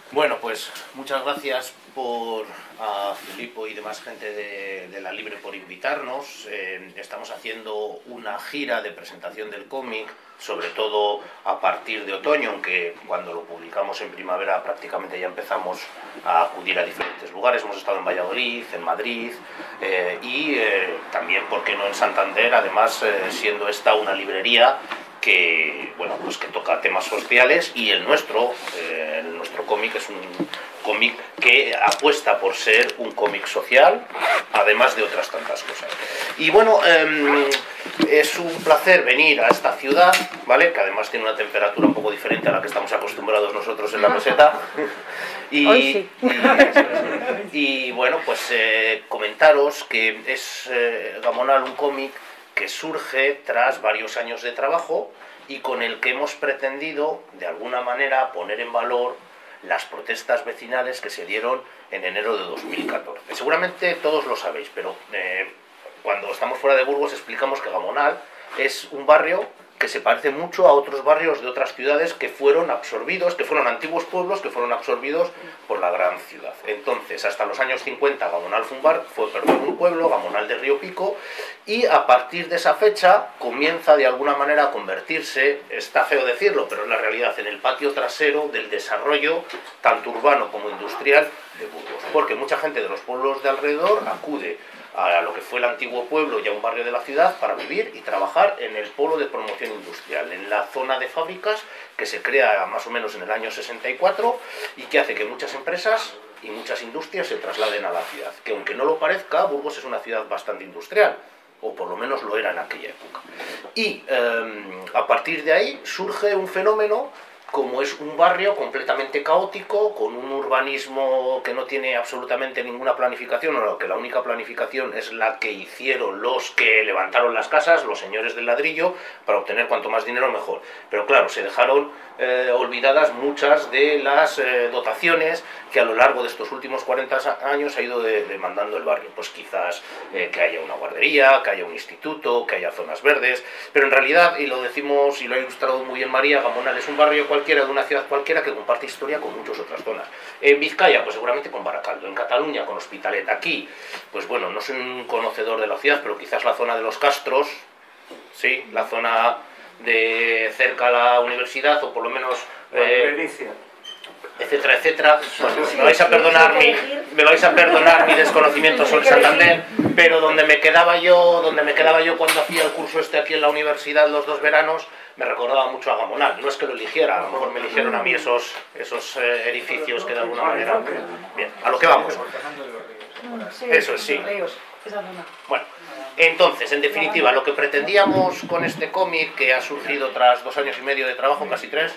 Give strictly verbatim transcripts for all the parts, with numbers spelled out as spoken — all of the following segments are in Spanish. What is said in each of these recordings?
Bueno, pues muchas gracias por a Filipo y demás gente de, de La Libre por invitarnos. Eh, estamos haciendo una gira de presentación del cómic, sobre todo a partir de otoño, aunque cuando lo publicamos en primavera prácticamente ya empezamos a acudir a diferentes lugares. Hemos estado en Valladolid, en Madrid eh, y eh, también, ¿por qué no?, en Santander, además eh, siendo esta una librería que, bueno, pues que toca temas sociales, y el nuestro, eh, el nuestro cómic es un cómic que apuesta por ser un cómic social, además de otras tantas cosas. Y bueno, eh, es un placer venir a esta ciudad, ¿vale?, que además tiene una temperatura un poco diferente a la que estamos acostumbrados nosotros en la meseta. Y, Hoy sí. y, y bueno, pues eh, comentaros que es eh, Gamonal, un cómic que surge tras varios años de trabajo y con el que hemos pretendido, de alguna manera, poner en valor las protestas vecinales que se dieron en enero de dos mil catorce. Seguramente todos lo sabéis, pero eh, cuando estamos fuera de Burgos explicamos que Gamonal es un barrio que se parece mucho a otros barrios de otras ciudades que fueron absorbidos, que fueron antiguos pueblos que fueron absorbidos por la gran ciudad. Entonces, hasta los años cincuenta, Gamonal fue un, bar, fue, perdón, un pueblo, Gamonal de Río Pico, y a partir de esa fecha comienza de alguna manera a convertirse, está feo decirlo, pero es la realidad, en el patio trasero del desarrollo, tanto urbano como industrial, de Burgos. Porque mucha gente de los pueblos de alrededor acude a lo que fue el antiguo pueblo, ya un barrio de la ciudad, para vivir y trabajar en el polo de promoción industrial, en la zona de fábricas que se crea más o menos en el año sesenta y cuatro y que hace que muchas empresas y muchas industrias se trasladen a la ciudad, que aunque no lo parezca, Burgos es una ciudad bastante industrial, o por lo menos lo era en aquella época. Y eh, a partir de ahí surge un fenómeno, como es un barrio completamente caótico, con un urbanismo que no tiene absolutamente ninguna planificación, o que la única planificación es la que hicieron los que levantaron las casas, los señores del ladrillo, para obtener cuanto más dinero mejor. Pero claro, se dejaron eh, olvidadas muchas de las eh, dotaciones que a lo largo de estos últimos cuarenta años ha ido de, demandando el barrio. Pues quizás eh, que haya una guardería, que haya un instituto, que haya zonas verdes, pero en realidad, y lo decimos y lo ha ilustrado muy bien María, Gamonal es un barrio cualquiera, de una ciudad cualquiera, que comparte historia con muchas otras zonas. En Vizcaya, pues seguramente con Baracaldo, en Cataluña con Hospitalet, aquí, pues bueno, no soy un conocedor de la ciudad, pero quizás la zona de los Castros, sí, la zona de cerca a la universidad, o por lo menos eh, etcétera, etcétera. Pues me vais a perdonar mi, me vais a perdonar mi desconocimiento sobre Santander, pero donde me quedaba yo, donde me quedaba yo cuando hacía el curso este aquí en la universidad los dos veranos, me recordaba mucho a Gamonal. No es que lo eligiera, a lo mejor me eligieron a mí esos, esos eh, edificios que de alguna manera... Bien, a lo que vamos. Eso es, sí. Bueno, entonces, en definitiva, lo que pretendíamos con este cómic, que ha surgido tras dos años y medio de trabajo, casi tres,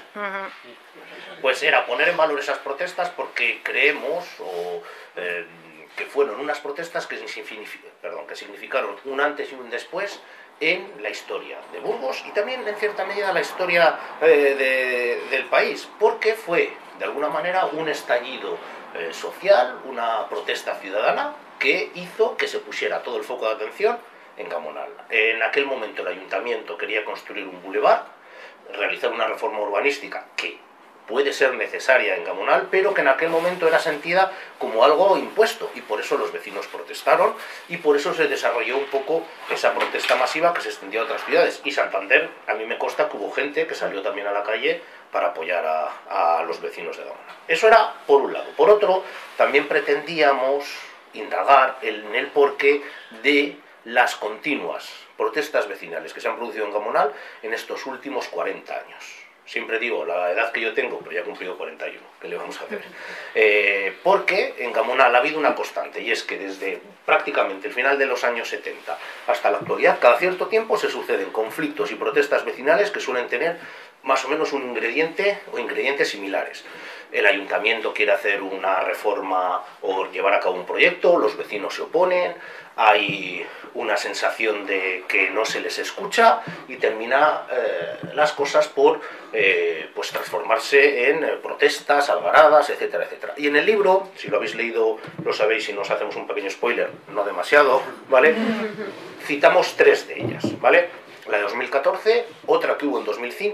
pues era poner en valor esas protestas, porque creemos o, eh, que fueron unas protestas que, perdón, que significaron un antes y un después en la historia de Burgos y también en cierta medida la historia eh, de, del país, porque fue de alguna manera un estallido eh, social, una protesta ciudadana que hizo que se pusiera todo el foco de atención en Gamonal. En aquel momento el ayuntamiento quería construir un bulevar, realizar una reforma urbanística que puede ser necesaria en Gamonal, pero que en aquel momento era sentida como algo impuesto, y por eso los vecinos protestaron, y por eso se desarrolló un poco esa protesta masiva que se extendió a otras ciudades. Y Santander, a mí me consta que hubo gente que salió también a la calle para apoyar a, a los vecinos de Gamonal. Eso era por un lado. Por otro, también pretendíamos indagar en el porqué de las continuas protestas vecinales que se han producido en Gamonal en estos últimos cuarenta años. Siempre digo la edad que yo tengo, pero ya he cumplido cuarenta y uno, ¿qué le vamos a hacer? Eh, porque en Gamonal ha habido una constante, y es que desde prácticamente el final de los años setenta hasta la actualidad, cada cierto tiempo se suceden conflictos y protestas vecinales que suelen tener más o menos un ingrediente o ingredientes similares. El ayuntamiento quiere hacer una reforma o llevar a cabo un proyecto, los vecinos se oponen, hay una sensación de que no se les escucha y termina eh, las cosas por eh, pues transformarse en eh, protestas, algaradas, etcétera, etcétera. Y en el libro, si lo habéis leído, lo sabéis, si nos hacemos un pequeño spoiler, no demasiado, ¿vale? Citamos tres de ellas, ¿vale? La de dos mil catorce, otra que hubo en dos mil cinco,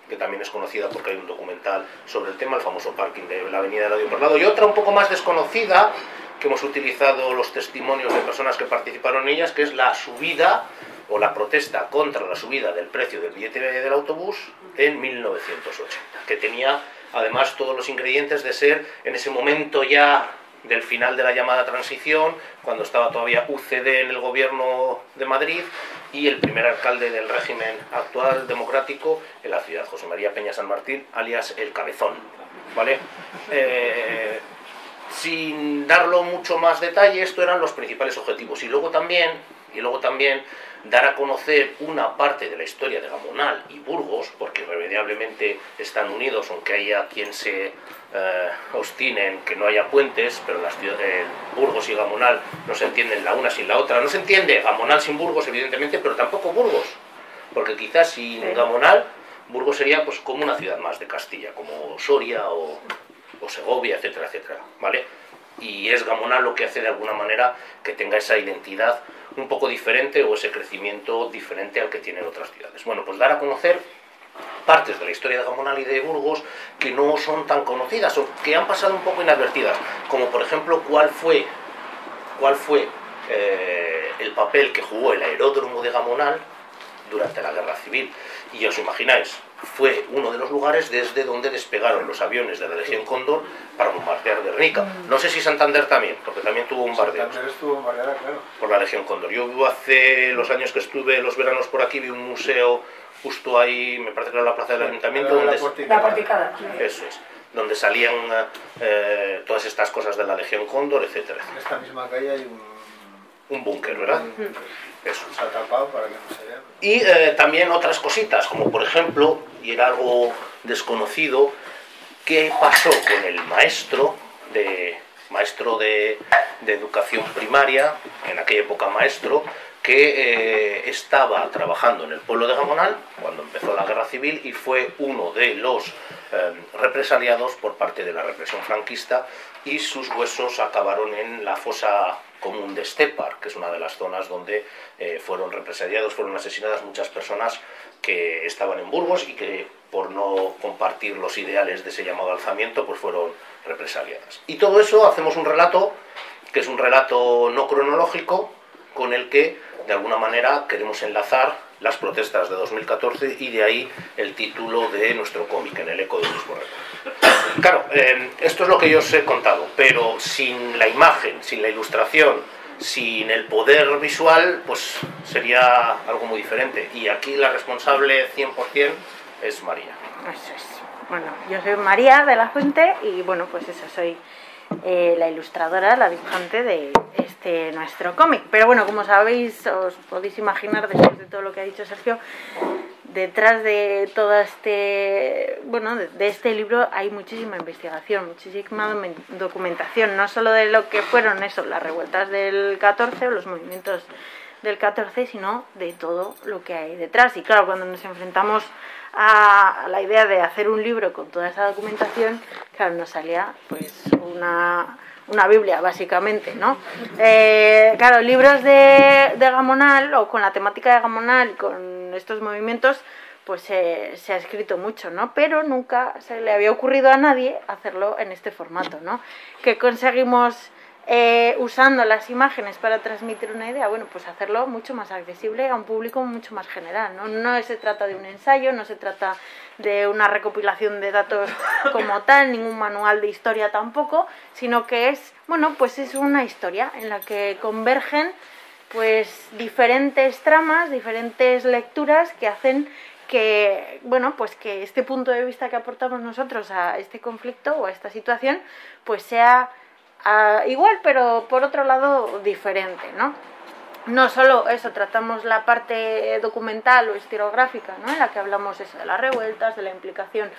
que también es conocida porque hay un documental sobre el tema, el famoso parking de la avenida Eladio Parlado, y otra un poco más desconocida, que hemos utilizado los testimonios de personas que participaron en ellas, que es la subida o la protesta contra la subida del precio del billete del autobús en mil novecientos ochenta, que tenía además todos los ingredientes de ser en ese momento ya del final de la llamada transición, cuando estaba todavía U C D en el gobierno de Madrid y el primer alcalde del régimen actual democrático en la ciudad, José María Peña San Martín, alias El Cabezón, ¿vale? Eh, sin darlo mucho más detalle, estos eran los principales objetivos. Y luego también, y luego también dar a conocer una parte de la historia de Gamonal y Burgos, porque irremediablemente están unidos, aunque haya quien se eh, obstine en que no haya puentes, pero las eh, Burgos y Gamonal no se entienden la una sin la otra. No se entiende Gamonal sin Burgos, evidentemente, pero tampoco Burgos, porque quizás sin Gamonal, Burgos sería pues como una ciudad más de Castilla, como Soria o, o Segovia, etcétera, etcétera, ¿vale? Y es Gamonal lo que hace de alguna manera que tenga esa identidad un poco diferente o ese crecimiento diferente al que tienen otras ciudades. Bueno, pues dar a conocer partes de la historia de Gamonal y de Burgos que no son tan conocidas o que han pasado un poco inadvertidas, como por ejemplo cuál fue, cuál fue eh, el papel que jugó el aeródromo de Gamonal durante la Guerra Civil. Y os imagináis, fue uno de los lugares desde donde despegaron los aviones de la Legión Cóndor para bombardear Guernica. No sé si Santander también, porque también tuvo bombardeos. Santander estuvo bombardeada, claro. Por la Legión Cóndor. Yo hace los años que estuve los veranos por aquí, vi un museo justo ahí, me parece que era la plaza del Ayuntamiento. La, donde la porticada. Eso es. Donde salían eh, todas estas cosas de la Legión Cóndor, etcétera. En esta misma calle hay un... un búnker, ¿verdad? Un, Eso. Se ha tapado para que no se vea. Y eh, también otras cositas, como por ejemplo, y era algo desconocido, qué pasó con el maestro de, maestro de, de educación primaria, en aquella época maestro, que eh, estaba trabajando en el pueblo de Gamonal cuando empezó la Guerra Civil y fue uno de los eh, represaliados por parte de la represión franquista, y sus huesos acabaron en la fosa común de Estepar, que es una de las zonas donde eh, fueron represaliados, fueron asesinadas muchas personas que estaban en Burgos y que por no compartir los ideales de ese llamado alzamiento pues fueron represaliadas. Y todo eso hacemos un relato que es un relato no cronológico, con el que de alguna manera queremos enlazar las protestas de dos mil catorce, y de ahí el título de nuestro cómic, En el eco de Luis Borrego. Claro, eh, esto es lo que yo os he contado, pero sin la imagen, sin la ilustración, sin el poder visual, pues sería algo muy diferente. Y aquí la responsable cien por cien es María. Eso es. Bueno, yo soy María de la Fuente y bueno, pues eso, soy eh, la ilustradora, la dibujante de este nuestro cómic. Pero bueno, como sabéis, os podéis imaginar, después de todo lo que ha dicho Sergio, detrás de todo este, bueno, de, de este libro hay muchísima investigación, muchísima documentación, no solo de lo que fueron eso, las revueltas del catorce o los movimientos del catorce, sino de todo lo que hay detrás. Y claro, cuando nos enfrentamos a la idea de hacer un libro con toda esa documentación, claro, nos salía pues una, una Biblia, básicamente, ¿no? Eh, claro, libros de, de Gamonal, o con la temática de Gamonal, con estos movimientos, pues eh, se ha escrito mucho, ¿no? Pero nunca se le había ocurrido a nadie hacerlo en este formato, ¿no? Que conseguimos Eh, usando las imágenes para transmitir una idea, bueno, pues hacerlo mucho más accesible a un público mucho más general, ¿no? No se trata de un ensayo, no se trata de una recopilación de datos como tal, ningún manual de historia tampoco, sino que es, bueno, pues es una historia en la que convergen pues diferentes tramas, diferentes lecturas que hacen que, bueno, pues que este punto de vista que aportamos nosotros a este conflicto o a esta situación, pues sea Uh, igual, pero por otro lado diferente, ¿no? No solo eso, tratamos la parte documental o historiográfica, ¿no? En la que hablamos eso, de las revueltas, de la implicación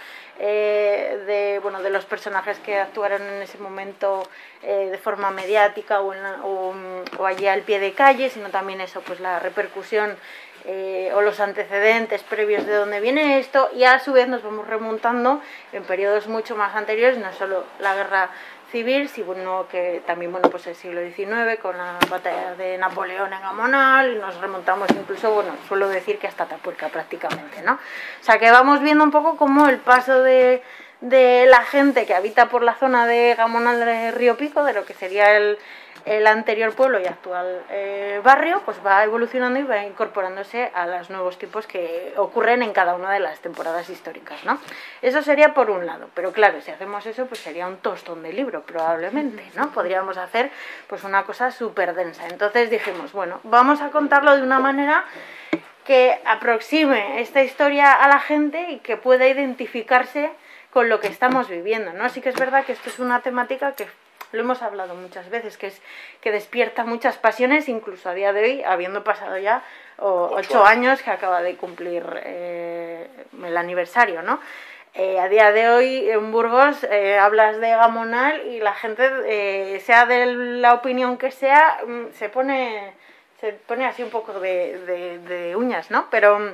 eh, de, bueno, de los personajes que actuaron en ese momento eh, de forma mediática o, en la, o, o allí al pie de calle, sino también eso, pues la repercusión eh, o los antecedentes previos de dónde viene esto, y a su vez nos vamos remontando en periodos mucho más anteriores, no solo la guerra civil, sino que también, bueno, pues el siglo diecinueve con la batalla de Napoleón en Gamonal, y nos remontamos incluso, bueno, suelo decir que hasta Atapuerca prácticamente, ¿no? O sea que vamos viendo un poco cómo el paso de, de la gente que habita por la zona de Gamonal de Río Pico, de lo que sería el, el anterior pueblo y actual eh, barrio, pues va evolucionando y va incorporándose a los nuevos tipos que ocurren en cada una de las temporadas históricas, ¿no? Eso sería por un lado, pero claro, si hacemos eso, pues sería un tostón de libro probablemente, ¿no? Podríamos hacer pues una cosa súper densa. Entonces dijimos, bueno, vamos a contarlo de una manera que aproxime esta historia a la gente y que pueda identificarse con lo que estamos viviendo, ¿no? Así que es verdad que esto es una temática que lo hemos hablado muchas veces, que es que despierta muchas pasiones, incluso a día de hoy, habiendo pasado ya oh, ocho años que acaba de cumplir eh, el aniversario, ¿no? Eh, a día de hoy en Burgos eh, hablas de Gamonal y la gente, eh, sea de la opinión que sea, se pone, se pone así un poco de, de, de uñas, ¿no? Pero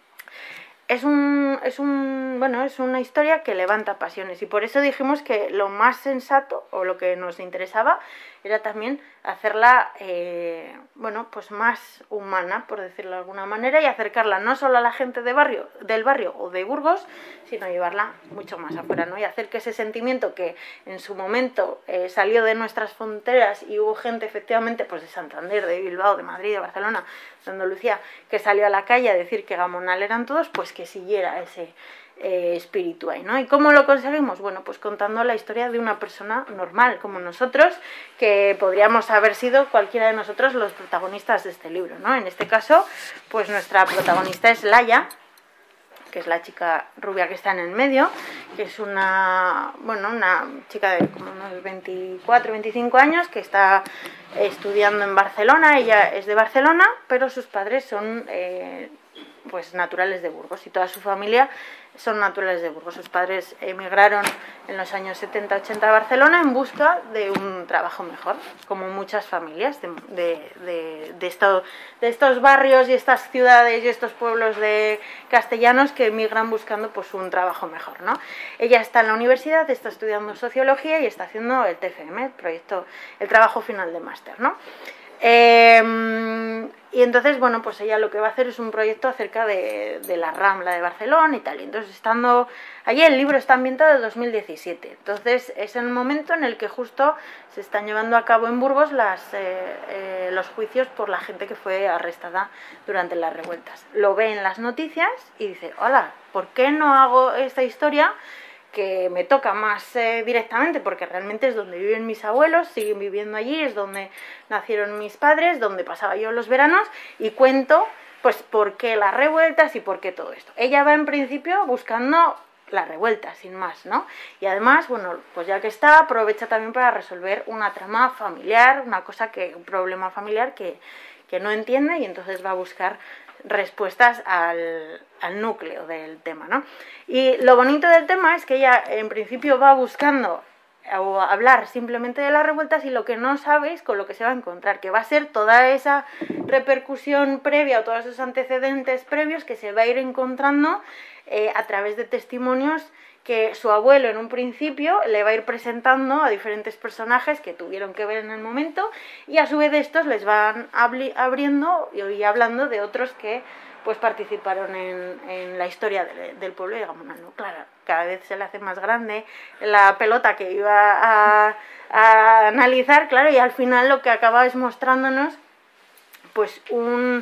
es un, es un, bueno, es una historia que levanta pasiones, y por eso dijimos que lo más sensato, o lo que nos interesaba, era también hacerla, eh, bueno, pues más humana, por decirlo de alguna manera, y acercarla no solo a la gente de barrio, del barrio o de Burgos, sino llevarla mucho más afuera, ¿no? Y hacer que ese sentimiento que en su momento eh, salió de nuestras fronteras, y hubo gente efectivamente pues de Santander, de Bilbao, de Madrid, de Barcelona, de Andalucía, que salió a la calle a decir que Gamonal eran todos, pues que siguiera ese eh, espíritu ahí, ¿no? ¿Y cómo lo conseguimos? Bueno, pues contando la historia de una persona normal como nosotros, que podríamos haber sido cualquiera de nosotros los protagonistas de este libro, ¿no? En este caso, pues nuestra protagonista es Laia, que es la chica rubia que está en el medio, que es una, bueno, una chica de como unos veinticuatro, veinticinco años, que está estudiando en Barcelona. Ella es de Barcelona, pero sus padres son eh, pues naturales de Burgos, y toda su familia son naturales de Burgos. Sus padres emigraron en los años setenta ochenta a Barcelona en busca de un trabajo mejor, como muchas familias de, de, de, de, esto, de estos barrios y estas ciudades y estos pueblos de castellanos que emigran buscando pues un trabajo mejor, ¿no? Ella está en la universidad, está estudiando sociología y está haciendo el T F M, el proyecto, el trabajo final de máster, ¿no? Eh, y entonces, bueno, pues ella lo que va a hacer es un proyecto acerca de, de la Rambla de Barcelona y tal. Y entonces, estando allí, el libro está ambientado en dos mil diecisiete. Entonces, es el momento en el que justo se están llevando a cabo en Burgos las, eh, eh, los juicios por la gente que fue arrestada durante las revueltas. Lo ve en las noticias y dice, hola, ¿por qué no hago esta historia que me toca más eh, directamente, porque realmente es donde viven mis abuelos, siguen viviendo allí, es donde nacieron mis padres, donde pasaba yo los veranos, y cuento pues por qué las revueltas y por qué todo esto? Ella va en principio buscando la revuelta, sin más, ¿no? Y además, bueno, pues ya que está, aprovecha también para resolver una trama familiar, una cosa que, un problema familiar que, que no entiende, y entonces va a buscar respuestas al, al núcleo del tema, ¿no? Y lo bonito del tema es que ella en principio va buscando o hablar simplemente de las revueltas, y lo que no sabéis con lo que se va a encontrar, que va a ser toda esa repercusión previa o todos esos antecedentes previos que se va a ir encontrando eh, a través de testimonios que su abuelo en un principio le va a ir presentando a diferentes personajes que tuvieron que ver en el momento, y a su vez de estos les van abriendo y hablando de otros que pues participaron en, en la historia de, del pueblo de Gamonal, ¿no? Claro, cada vez se le hace más grande la pelota que iba a, a analizar, claro, y al final lo que acaba es mostrándonos pues un,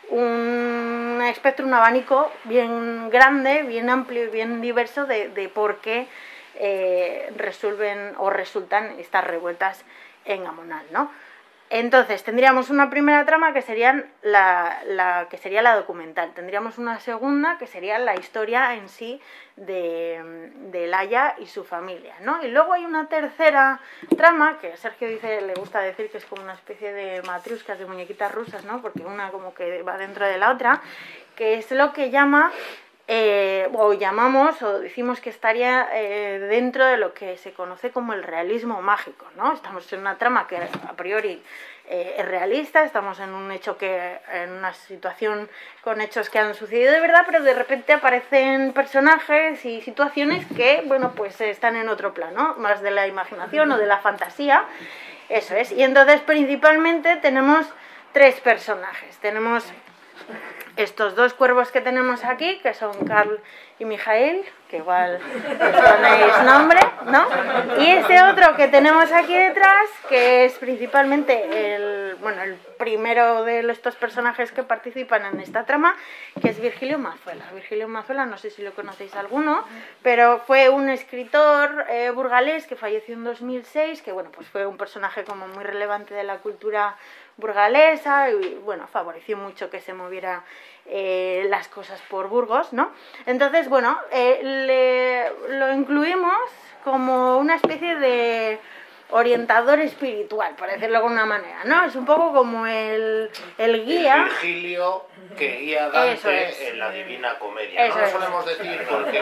un espectro, un abanico bien grande, bien amplio y bien diverso de, de por qué eh, resuelven o resultan estas revueltas en Gamonal, ¿no? Entonces tendríamos una primera trama que serían la, la que sería la documental, tendríamos una segunda que sería la historia en sí de, de Laia y su familia, ¿no? Y luego hay una tercera trama que Sergio dice, le gusta decir que es como una especie de matriuscas, de muñequitas rusas, ¿no? Porque una como que va dentro de la otra, que es lo que llama eh, o llamamos o decimos que estaría eh, dentro de lo que se conoce como el realismo mágico, ¿no? Estamos en una trama que a priori eh, es realista, estamos en un hecho que, en una situación con hechos que han sucedido de verdad, pero de repente aparecen personajes y situaciones que, bueno, pues están en otro plano, más de la imaginación o de la fantasía, eso es. Y entonces principalmente tenemos tres personajes, tenemos estos dos cuervos que tenemos aquí, que son Carl y Mijael, que igual ponéis nombre, ¿no? Y este otro que tenemos aquí detrás, que es principalmente el, bueno, el primero de estos personajes que participan en esta trama, que es Virgilio Mazuela. Virgilio Mazuela, no sé si lo conocéis alguno, pero fue un escritor eh, burgalés que falleció en dos mil seis, que bueno, pues fue un personaje como muy relevante de la cultura burgalesa y bueno, favoreció mucho que se moviera eh, las cosas por Burgos, ¿no? Entonces, bueno, eh, le, lo incluimos como una especie de orientador espiritual, por decirlo de alguna manera, ¿no? Es un poco como el, el guía. El Virgilio que guía a Dante es. en la Divina Comedia. Eso no lo es. solemos decir porque...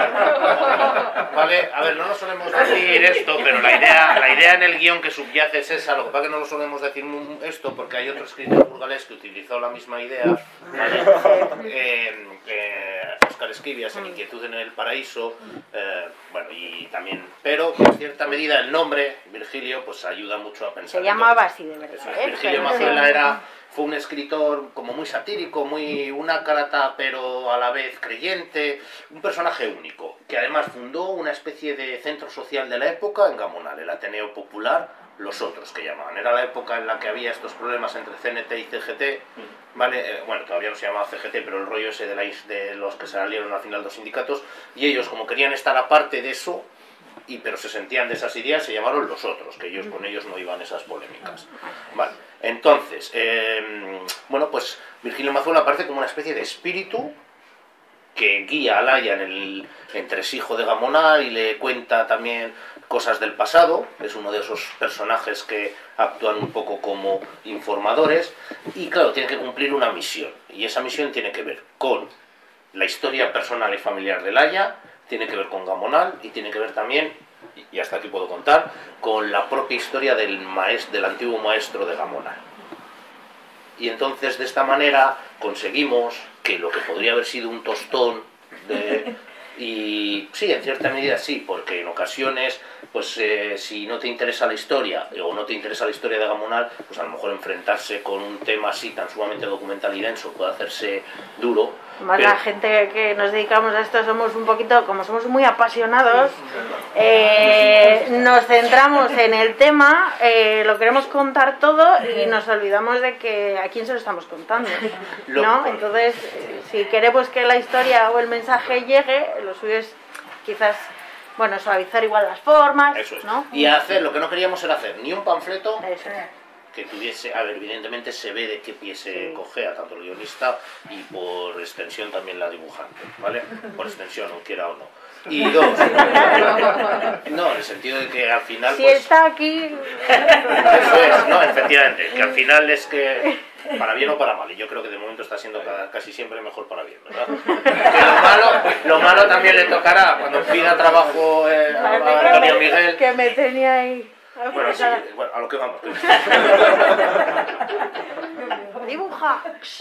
Vale, a ver, no lo solemos decir esto, pero la idea, la idea en el guión que subyace es esa. Lo que pasa es que no lo solemos decir esto porque hay otro escritor burgalés que utilizó la misma idea, ¿vale? Eh, eh, Óscar Esquivias en Inquietud en el Paraíso, eh, bueno, y también... Pero, en cierta medida, el nombre, Virgilio, pues ayuda mucho a pensar. Se llamaba así, de verdad. Eso, ¿eh? Virgilio Mazuela era... Fue un escritor como muy satírico, muy una carata pero a la vez creyente, un personaje único, que además fundó una especie de centro social de la época en Gamonal, el Ateneo Popular, los otros que llamaban. Era la época en la que había estos problemas entre C N T y C G T, ¿vale? Eh, bueno, todavía no se llamaba C G T, pero el rollo ese de, la, de los que salieron al final dos sindicatos, y ellos como querían estar aparte de eso, y pero se sentían de esas ideas, se llamaron los otros, que ellos con ellos no iban esas polémicas. Vale. Entonces, eh, bueno, pues Virgilio Mazuela aparece como una especie de espíritu que guía a Laia en el entresijo de Gamonal y le cuenta también cosas del pasado. Es uno de esos personajes que actúan un poco como informadores y claro, tiene que cumplir una misión, y esa misión tiene que ver con la historia personal y familiar de Laia, tiene que ver con Gamonal y tiene que ver también, y hasta aquí puedo contar, con la propia historia del, maest del antiguo maestro de Gamonal. Y entonces de esta manera conseguimos que lo que podría haber sido un tostón de... Y sí, en cierta medida sí, porque en ocasiones, pues eh, si no te interesa la historia o no te interesa la historia de Gamonal, pues a lo mejor enfrentarse con un tema así tan sumamente documental y denso puede hacerse duro. Más pero... la gente que nos dedicamos a esto somos un poquito, como somos muy apasionados, eh, nos centramos en el tema, eh, lo queremos contar todo y nos olvidamos de que a quién se lo estamos contando, ¿no? Entonces, si queremos que la historia o el mensaje llegue, lo suyo es quizás, bueno, suavizar igual las formas, Eso es. ¿no? Y hacer, lo que no queríamos era hacer ni un panfleto Eso es. que tuviese, a ver, evidentemente se ve de qué pie se Sí. cojea tanto el guionista y por extensión también la dibujante, ¿vale? Por extensión, o quiera o no. Y dos, no, en el sentido de que al final... Si pues, está aquí... eso es, no, efectivamente, que al final es que, para bien o para mal, y yo creo que de momento está siendo cada- casi siempre mejor para bien, ¿verdad? Que lo malo, lo malo también le tocará cuando pida trabajo eh, a, a Antonio Miguel. Que me tenía ahí... Bueno, sí, bueno, a lo que vamos. Dibuja.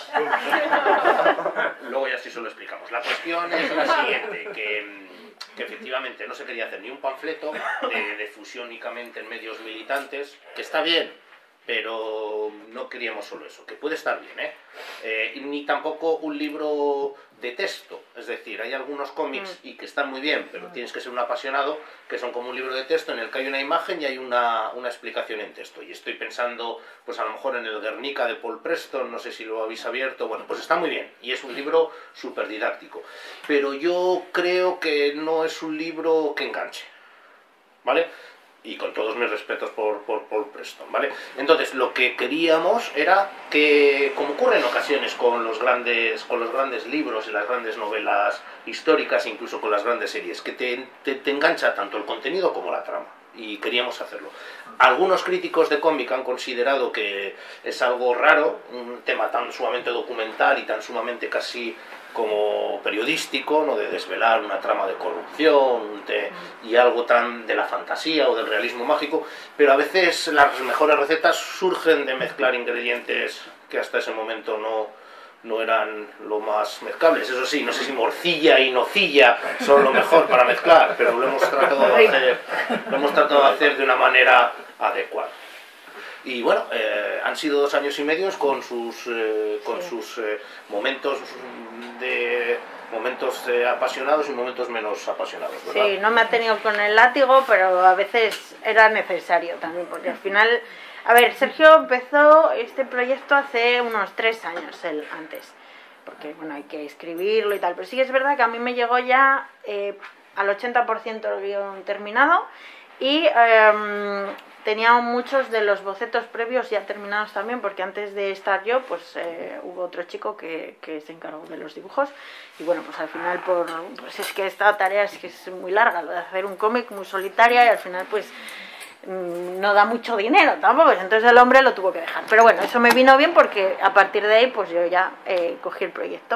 Luego ya sí se lo explicamos. La cuestión es la siguiente, que, que efectivamente no se quería hacer ni un panfleto de, de fusión únicamente en medios militantes, que está bien, pero no queríamos solo eso, que puede estar bien, ¿eh? Eh, ni tampoco un libro de texto, es decir, hay algunos cómics y que están muy bien, pero tienes que ser un apasionado, que son como un libro de texto en el que hay una imagen y hay una, una explicación en texto, y estoy pensando, pues a lo mejor en el Guernica de Paul Preston, no sé si lo habéis abierto, bueno, pues está muy bien, y es un libro súper didáctico, pero yo creo que no es un libro que enganche, ¿vale? Y con todos mis respetos por, por Paul Preston, ¿vale? Entonces, lo que queríamos era que, como ocurre en ocasiones con los grandes, con los grandes libros y las grandes novelas históricas, incluso con las grandes series, que te, te, te engancha tanto el contenido como la trama. Y queríamos hacerlo. Algunos críticos de cómic han considerado que es algo raro, un tema tan sumamente documental y tan sumamente casi como periodístico, ¿no? De desvelar una trama de corrupción de, y algo tan de la fantasía o del realismo mágico, pero a veces las mejores recetas surgen de mezclar ingredientes que hasta ese momento no, no eran lo más mezclables. Eso sí, no sé si morcilla y nocilla son lo mejor para mezclar, pero lo hemos tratado de hacer, lo hemos tratado de hacer de una manera adecuada. Y bueno, eh, han sido dos años y medio con sus, eh, con sí. sus eh, momentos de momentos eh, apasionados y momentos menos apasionados, ¿verdad? Sí, no me ha tenido con el látigo, pero a veces era necesario también, porque al final, a ver, Sergio empezó este proyecto hace unos tres años, él antes, porque bueno, hay que escribirlo y tal, pero sí que es verdad que a mí me llegó ya eh, al ochenta por ciento el guión terminado y eh, tenía muchos de los bocetos previos ya terminados también, porque antes de estar yo, pues eh, hubo otro chico que, que se encargó de los dibujos. Y bueno, pues al final, por, pues es que esta tarea es que es muy larga, lo de hacer un cómic muy solitaria y al final pues mmm, no da mucho dinero tampoco, entonces el hombre lo tuvo que dejar. Pero bueno, eso me vino bien porque a partir de ahí pues yo ya eh, cogí el proyecto.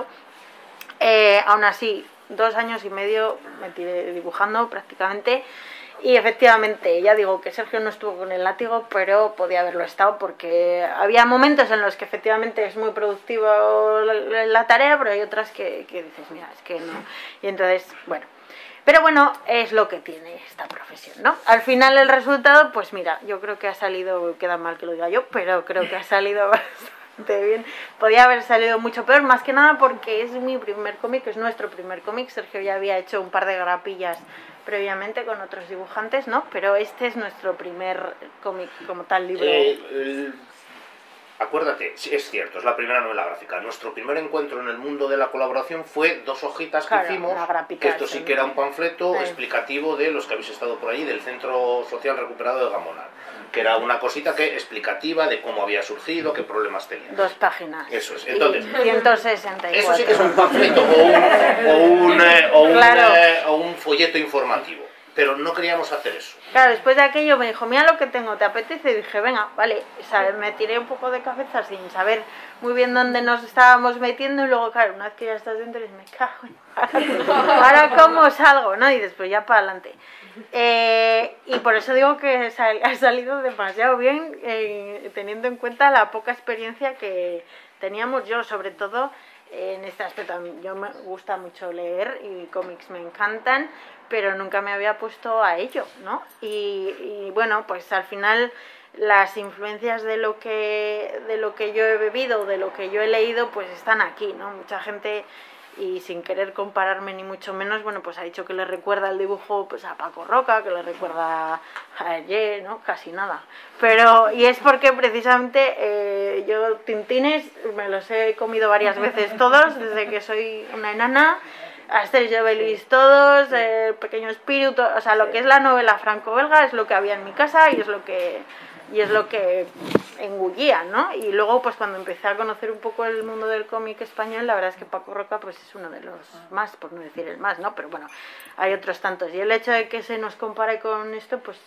Eh, aún así, dos años y medio me tiré dibujando prácticamente. Y efectivamente, ya digo que Sergio no estuvo con el látigo, pero podía haberlo estado porque había momentos en los que efectivamente es muy productivo la, la tarea, pero hay otras que, que dices, mira, es que no. Y entonces, bueno. Pero bueno, es lo que tiene esta profesión, ¿no? Al final el resultado, pues mira, yo creo que ha salido, queda mal que lo diga yo, pero creo que ha salido bastante bien. Podía haber salido mucho peor, más que nada porque es mi primer cómic, es nuestro primer cómic. Sergio ya había hecho un par de grapillas previamente con otros dibujantes, ¿no? Pero este es nuestro primer cómic como tal, libro. Eh, eh, acuérdate, es cierto, es la primera novela gráfica. Nuestro primer encuentro en el mundo de la colaboración fue dos hojitas que claro, hicimos, que esto sí que era un panfleto sí. explicativo de los que habéis estado por allí, del Centro Social Recuperado de Gamonal, que era una cosita que explicativa de cómo había surgido, qué problemas tenía. Dos páginas. Eso es. Entonces, ciento sesenta y cuatro. Eso sí que es un panfleto o un, o un, eh, o un, claro. eh, o un folleto informativo. Pero no queríamos hacer eso. Claro, después de aquello me dijo, mira lo que tengo, ¿te apetece? Y dije, venga, vale. O sea, me tiré un poco de cabeza sin saber muy bien dónde nos estábamos metiendo y luego, claro, una vez que ya estás dentro, dices, me cago en... Ahora, ¿cómo salgo? ¿No? Y después ya para adelante. Eh, y por eso digo que ha salido demasiado bien, eh, teniendo en cuenta la poca experiencia que teníamos yo, sobre todo en este aspecto. Yo me gusta mucho leer y cómics me encantan, pero nunca me había puesto a ello, ¿no? Y, y bueno, pues al final las influencias de lo que de lo que yo he bebido, de lo que yo he leído, pues están aquí, ¿no? Mucha gente, y sin querer compararme ni mucho menos, bueno, pues ha dicho que le recuerda el dibujo pues a Paco Roca, que le recuerda a Hergé, ¿no? Casi nada. Pero, y es porque precisamente eh, yo tintines me los he comido varias veces todos, desde que soy una enana, Asterix y Obelix todos, el Pequeño Espíritu, o sea, lo que es la novela franco-belga es lo que había en mi casa y es lo que... y es lo que engullía, ¿no? Y luego, pues cuando empecé a conocer un poco el mundo del cómic español, la verdad es que Paco Roca pues es uno de los más, por no decir el más, ¿no? Pero bueno, hay otros tantos. Y el hecho de que se nos compare con esto, pues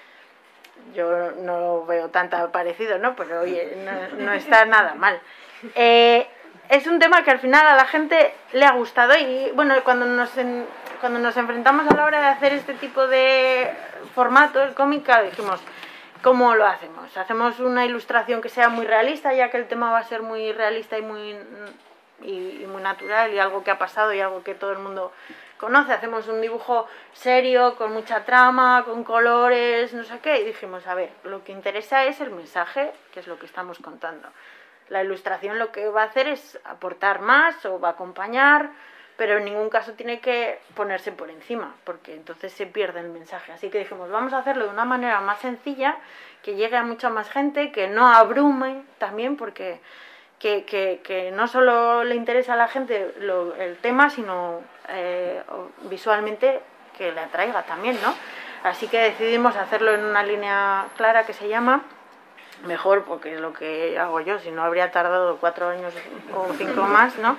yo no lo veo tan parecido, ¿no? Pero oye, no, no está nada mal. Eh, es un tema que al final a la gente le ha gustado y, bueno, cuando nos, en, cuando nos enfrentamos a la hora de hacer este tipo de formato, el cómic, claro, dijimos... ¿Cómo lo hacemos? ¿Hacemos una ilustración que sea muy realista, ya que el tema va a ser muy realista y muy, y, y muy natural y algo que ha pasado y algo que todo el mundo conoce? ¿Hacemos un dibujo serio, con mucha trama, con colores, no sé qué? Y dijimos, a ver, lo que interesa es el mensaje, que es lo que estamos contando. La ilustración lo que va a hacer es aportar más o va a acompañar, pero en ningún caso tiene que ponerse por encima, porque entonces se pierde el mensaje. Así que dijimos, vamos a hacerlo de una manera más sencilla, que llegue a mucha más gente, que no abrume también, porque que, que, que no solo le interesa a la gente lo, el tema, sino eh, visualmente que le atraiga también, ¿no? Así que decidimos hacerlo en una línea clara que se llama... mejor porque es lo que hago yo, si no habría tardado cuatro años o cinco más, ¿no?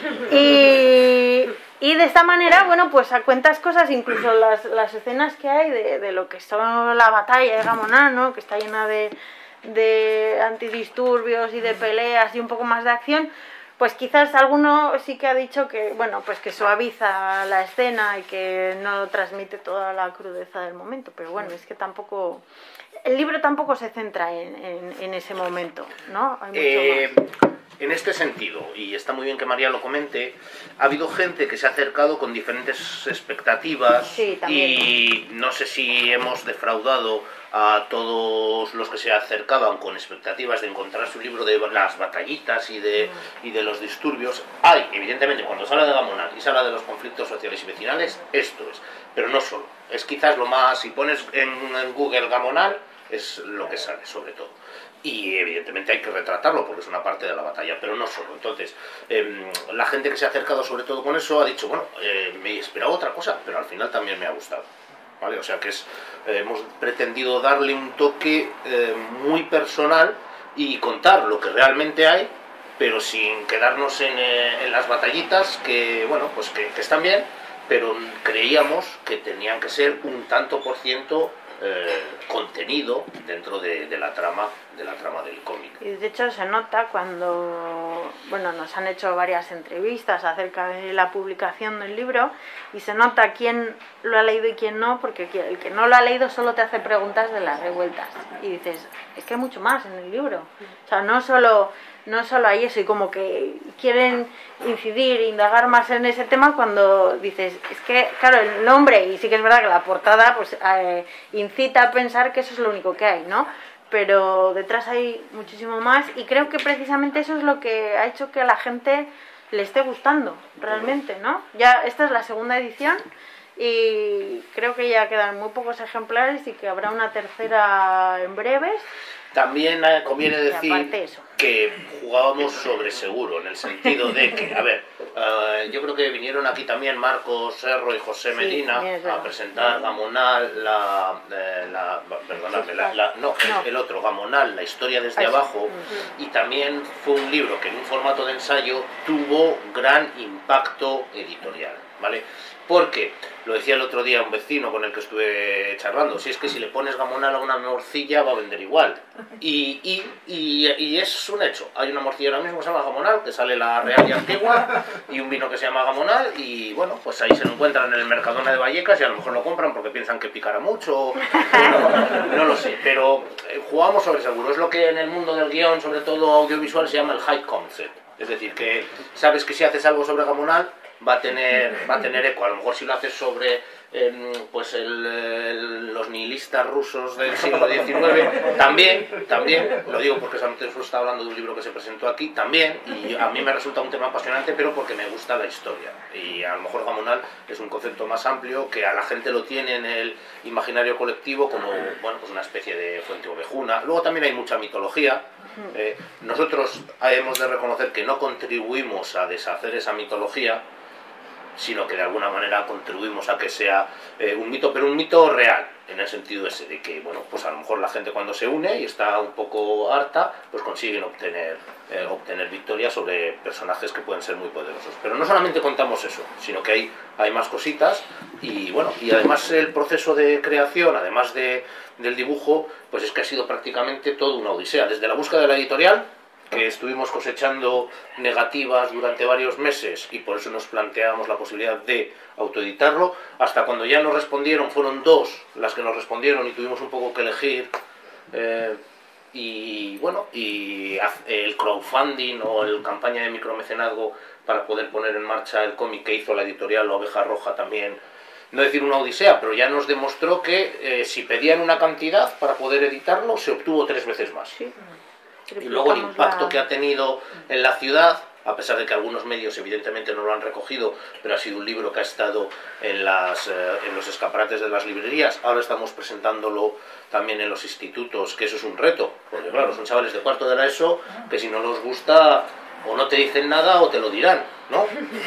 Y, y de esta manera, bueno, pues cuentas cosas, incluso las, las escenas que hay de, de lo que son la batalla de Gamonal, ¿no? Que está llena de, de antidisturbios y de peleas y un poco más de acción, pues quizás alguno sí que ha dicho que, bueno, pues que suaviza la escena y que no transmite toda la crudeza del momento, pero bueno, es que tampoco, el libro tampoco se centra en, en, en ese momento, ¿no? Hay mucho Eh, más. En este sentido, y está muy bien que María lo comente, ha habido gente que se ha acercado con diferentes expectativas Sí, también. y no sé si hemos defraudado a todos los que se acercaban con expectativas de encontrar su libro de las batallitas y de, y de los disturbios. Hay, evidentemente, cuando se habla de Gamonal y se habla de los conflictos sociales y vecinales, esto es, pero no solo. Es quizás lo más, si pones en, en Google Gamonal, es lo que sale, sobre todo. Y evidentemente hay que retratarlo porque es una parte de la batalla, pero no solo. Entonces, eh, la gente que se ha acercado sobre todo con eso ha dicho, bueno, eh, me esperaba otra cosa, pero al final también me ha gustado. ¿Vale? O sea que es, eh, hemos pretendido darle un toque eh, muy personal y contar lo que realmente hay, pero sin quedarnos en, eh, en las batallitas que, bueno, pues que, que están bien, pero creíamos que tenían que ser un tanto por ciento eh, contenido dentro de, de la trama de la trama del cómic. Y de hecho se nota cuando, bueno, nos han hecho varias entrevistas acerca de la publicación del libro y se nota quién lo ha leído y quién no, porque el que no lo ha leído solo te hace preguntas de las revueltas y dices, es que hay mucho más en el libro, o sea, no solo no solo hay eso, y como que quieren incidir e indagar más en ese tema cuando dices, es que, claro, el nombre, y sí que es verdad que la portada pues eh, incita a pensar que eso es lo único que hay, ¿no? Pero detrás hay muchísimo más y creo que precisamente eso es lo que ha hecho que a la gente le esté gustando realmente, ¿no? Ya esta es la segunda edición y creo que ya quedan muy pocos ejemplares y que habrá una tercera en breves. También eh, conviene decir eso. que jugábamos sobre seguro, en el sentido de que, a ver, uh, yo creo que vinieron aquí también Marcos Serro y José Sí, Medina a presentar Gamonal, la, eh, la, perdonadme, la, la, no, no. El, el otro, Gamonal, la historia desde Ay, abajo, sí. Y también fue un libro que en un formato de ensayo tuvo gran impacto editorial, ¿vale? Porque, lo decía el otro día un vecino con el que estuve charlando, si es que si le pones Gamonal a una morcilla va a vender igual. Y, y, y, y es un hecho. Hay una morcilla ahora mismo que se llama Gamonal, que sale la Real y Antigua, y un vino que se llama Gamonal, y bueno, pues ahí se lo encuentran en el Mercadona de Vallecas y a lo mejor lo compran porque piensan que picará mucho, no, no lo sé, pero eh, jugamos sobre seguro. Es lo que en el mundo del guión, sobre todo audiovisual, se llama el high concept. Es decir, que sabes que si haces algo sobre Gamonal, va a tener va a tener eco. A lo mejor si lo haces sobre eh, pues el, el, los nihilistas rusos del siglo diecinueve, también, también, lo digo porque Santos está hablando de un libro que se presentó aquí, también, y a mí me resulta un tema apasionante, pero porque me gusta la historia. Y a lo mejor Gamonal es un concepto más amplio, que a la gente lo tiene en el imaginario colectivo como, bueno, pues una especie de fuente ovejuna. Luego también hay mucha mitología. Eh, nosotros hemos de reconocer que no contribuimos a deshacer esa mitología, sino que de alguna manera contribuimos a que sea eh, un mito, pero un mito real, en el sentido ese de que, bueno, pues a lo mejor la gente cuando se une y está un poco harta, pues consiguen obtener, eh, obtener victorias sobre personajes que pueden ser muy poderosos. Pero no solamente contamos eso, sino que hay, hay más cositas y, bueno, y además el proceso de creación, además de, del dibujo, pues es que ha sido prácticamente toda una odisea, desde la búsqueda de la editorial, que estuvimos cosechando negativas durante varios meses y por eso nos planteamos la posibilidad de autoeditarlo, hasta cuando ya nos respondieron, fueron dos las que nos respondieron y tuvimos un poco que elegir, eh, y bueno, y el crowdfunding o el campaña de micromecenazgo para poder poner en marcha el cómic que hizo la editorial La Oveja Roja también, no decir una odisea, pero ya nos demostró que eh, si pedían una cantidad para poder editarlo, se obtuvo tres veces más. Sí. Y luego el impacto la... que ha tenido en la ciudad, a pesar de que algunos medios evidentemente no lo han recogido, pero ha sido un libro que ha estado en, las, eh, en los escaparates de las librerías. Ahora estamos presentándolo también en los institutos, que eso es un reto, porque claro, son chavales de cuarto de la ESO que si no les gusta o no te dicen nada o te lo dirán, ¿no?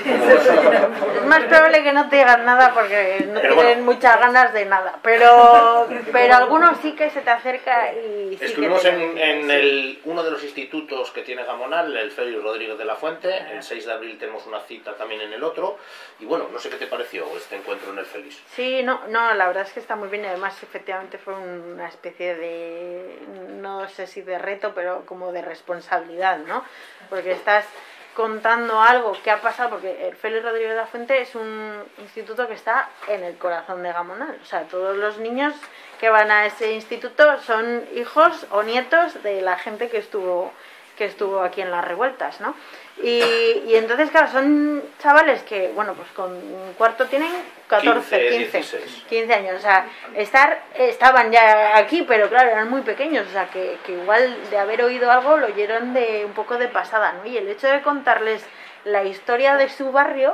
Es más probable que no te digan nada porque no pero tienen bueno, muchas ganas de nada, pero pero algunos sí que se te acerca y sí. Estuvimos que te... en, en el, uno de los institutos que tiene Gamonal, el Félix Rodríguez de la Fuente. El seis de abril tenemos una cita también en el otro, y bueno, no sé qué te pareció este encuentro en el Félix. Sí, no, no, la verdad es que está muy bien y además efectivamente fue una especie de, no sé si de reto, pero como de responsabilidad, ¿no? Porque estás contando algo que ha pasado, porque el Félix Rodríguez de la Fuente es un instituto que está en el corazón de Gamonal. O sea, todos los niños que van a ese instituto son hijos o nietos de la gente que estuvo que estuvo aquí en las revueltas, ¿no? Y, y entonces, claro, son chavales que, bueno, pues con un cuarto tienen catorce, quince, quince años, o sea, estar, estaban ya aquí, pero claro, eran muy pequeños, o sea, que, que igual de haber oído algo lo oyeron de un poco de pasada, ¿no? Y el hecho de contarles la historia de su barrio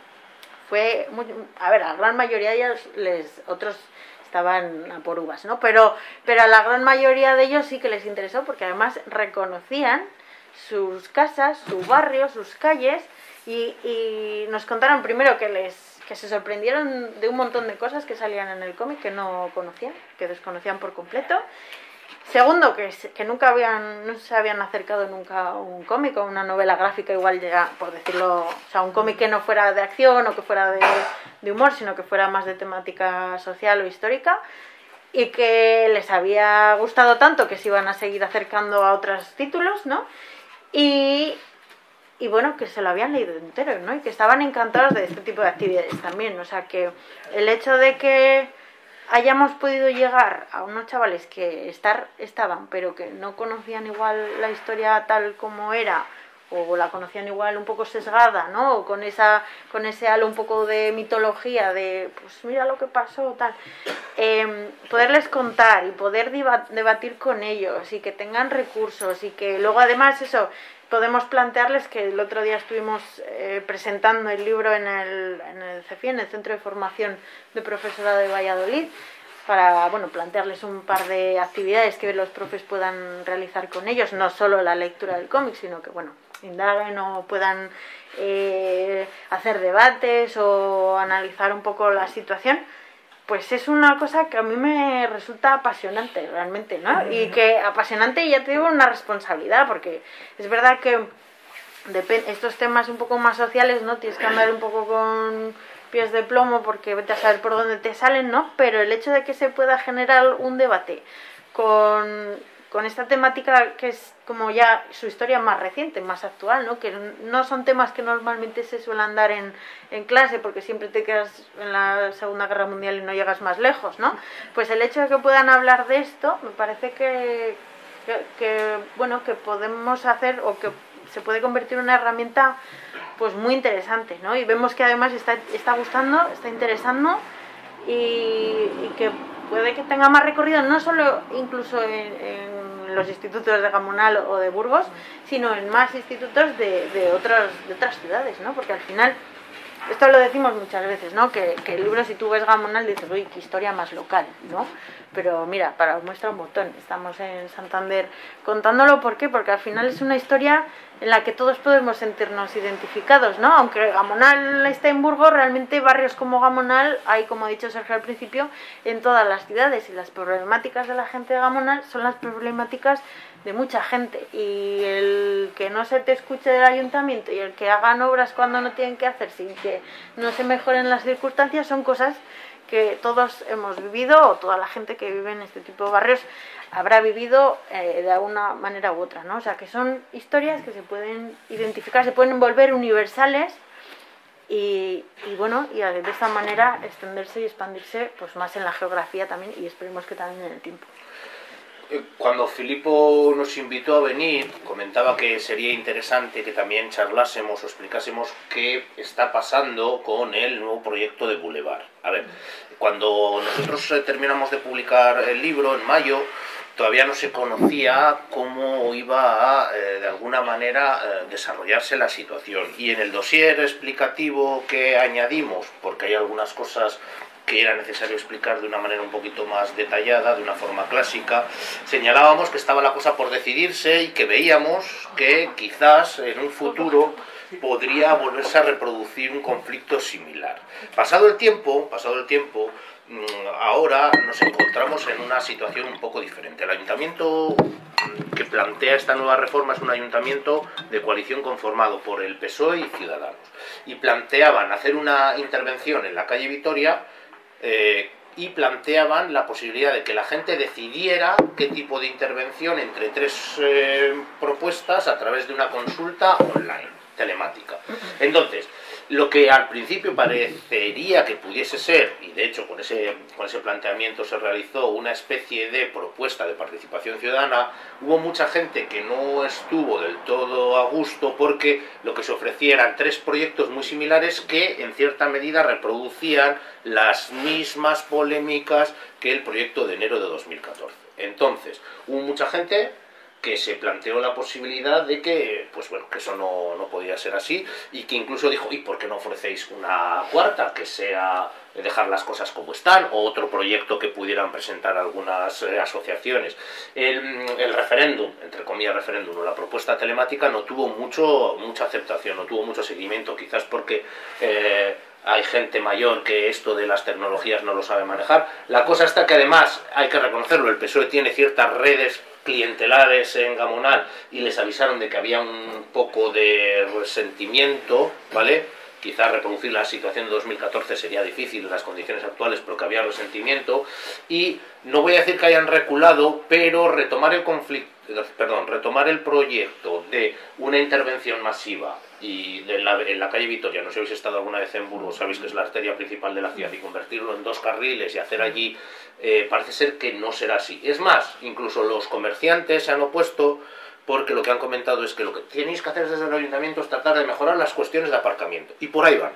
fue, muy, a ver, a la gran mayoría de ellos, les, otros estaban a por uvas, ¿no? Pero, pero a la gran mayoría de ellos sí que les interesó, porque además reconocían sus casas, su barrio, sus calles, y, y nos contaron primero que les que se sorprendieron de un montón de cosas que salían en el cómic que no conocían, que desconocían por completo. Segundo, que, que nunca habían, no se habían acercado nunca a un cómic o una novela gráfica, igual ya, por decirlo, o sea, un cómic que no fuera de acción o que fuera de, de humor, sino que fuera más de temática social o histórica, y que les había gustado tanto que se iban a seguir acercando a otros títulos, ¿no? Y, y bueno, que se lo habían leído entero, ¿no? Y que estaban encantados de este tipo de actividades también, o sea, que el hecho de que hayamos podido llegar a unos chavales que estar estaban, pero que no conocían igual la historia tal como era, o la conocían igual un poco sesgada, ¿no? O con esa con ese halo un poco de mitología, de pues mira lo que pasó, tal. Eh, poderles contar y poder debatir con ellos y que tengan recursos y que luego además eso, podemos plantearles que el otro día estuvimos eh, presentando el libro en el, en el C E F I, en el Centro de Formación de Profesorado de Valladolid, para bueno, plantearles un par de actividades que los profes puedan realizar con ellos, no solo la lectura del cómic, sino que bueno, indaguen o puedan eh, hacer debates o analizar un poco la situación. Pues es una cosa que a mí me resulta apasionante realmente, ¿no? Y que apasionante, y ya te digo, una responsabilidad, porque es verdad que estos temas un poco más sociales, ¿no? Tienes que andar un poco con pies de plomo porque vete a saber por dónde te salen, ¿no? Pero el hecho de que se pueda generar un debate con, con esta temática que es como ya su historia más reciente, más actual, ¿no? Que no son temas que normalmente se suelen dar en, en clase porque siempre te quedas en la Segunda Guerra Mundial y no llegas más lejos, ¿no? Pues el hecho de que puedan hablar de esto me parece que, que, que bueno, que podemos hacer o que se puede convertir en una herramienta pues muy interesante, ¿no? Y vemos que además está, está gustando, está interesando y, y que puede que tenga más recorrido, no solo incluso en, en los institutos de Gamonal o de Burgos, sino en más institutos de, de, otros, de otras ciudades, ¿no? Porque al final, esto lo decimos muchas veces, ¿no? Que, que el libro, si tú ves Gamonal, dices, uy, qué historia más local, ¿no? Pero mira, para muestra un botón, estamos en Santander contándolo, ¿por qué? Porque al final es una historia en la que todos podemos sentirnos identificados, ¿no? Aunque Gamonal esté en Burgos, realmente barrios como Gamonal hay, como ha dicho Sergio al principio, en todas las ciudades, y las problemáticas de la gente de Gamonal son las problemáticas de mucha gente, y el que no se te escuche del ayuntamiento y el que hagan obras cuando no tienen que hacer sin que no se mejoren las circunstancias son cosas que todos hemos vivido, o toda la gente que vive en este tipo de barrios habrá vivido eh, de alguna manera u otra, ¿no? O sea, que son historias que se pueden identificar, se pueden volver universales y, y bueno, y de esta manera extenderse y expandirse pues más en la geografía también, y esperemos que también en el tiempo. Cuando Filipo nos invitó a venir, comentaba que sería interesante que también charlásemos o explicásemos qué está pasando con el nuevo proyecto de Boulevard. A ver, cuando nosotros terminamos de publicar el libro en mayo, todavía no se conocía cómo iba a, eh, de alguna manera, eh, desarrollarse la situación. Y en el dossier explicativo que añadimos, porque hay algunas cosas que era necesario explicar de una manera un poquito más detallada, de una forma clásica, señalábamos que estaba la cosa por decidirse y que veíamos que quizás en un futuro podría volverse a reproducir un conflicto similar. Pasado el tiempo, pasado el tiempo, ahora nos encontramos en una situación un poco diferente. El ayuntamiento que plantea esta nueva reforma es un ayuntamiento de coalición conformado por el P S O E y Ciudadanos, y planteaban hacer una intervención en la calle Vitoria, Eh, y planteaban la posibilidad de que la gente decidiera qué tipo de intervención entre tres eh, propuestas a través de una consulta online. telemática. Entonces, lo que al principio parecería que pudiese ser, y de hecho con ese, con ese planteamiento se realizó una especie de propuesta de participación ciudadana, hubo mucha gente que no estuvo del todo a gusto porque lo que se ofrecía eran tres proyectos muy similares que en cierta medida reproducían las mismas polémicas que el proyecto de enero de dos mil catorce. Entonces, hubo mucha gente que se planteó la posibilidad de que, pues bueno, que eso no, no podía ser así, y que incluso dijo, ¿y por qué no ofrecéis una cuarta, que sea dejar las cosas como están, o otro proyecto que pudieran presentar algunas eh, asociaciones? El, el referéndum, entre comillas referéndum, o la propuesta telemática no tuvo mucho, mucha aceptación, no tuvo mucho seguimiento, quizás porque eh, hay gente mayor que esto de las tecnologías no lo sabe manejar. La cosa está que además, hay que reconocerlo, el P S O E tiene ciertas redes clientelares en Gamonal y les avisaron de que había un poco de resentimiento, ¿vale? Quizás reproducir la situación de dos mil catorce sería difícil en las condiciones actuales, pero que había resentimiento, y no voy a decir que hayan reculado, pero retomar el conflicto, perdón, retomar el proyecto de una intervención masiva y en la, en la calle Vitoria, no sé si habéis estado alguna vez en Burgos, sabéis que es la arteria principal de la ciudad, y convertirlo en dos carriles y hacer allí, eh, parece ser que no será así. Es más, incluso los comerciantes se han opuesto, porque lo que han comentado es que lo que tenéis que hacer desde el ayuntamiento es tratar de mejorar las cuestiones de aparcamiento, y por ahí van,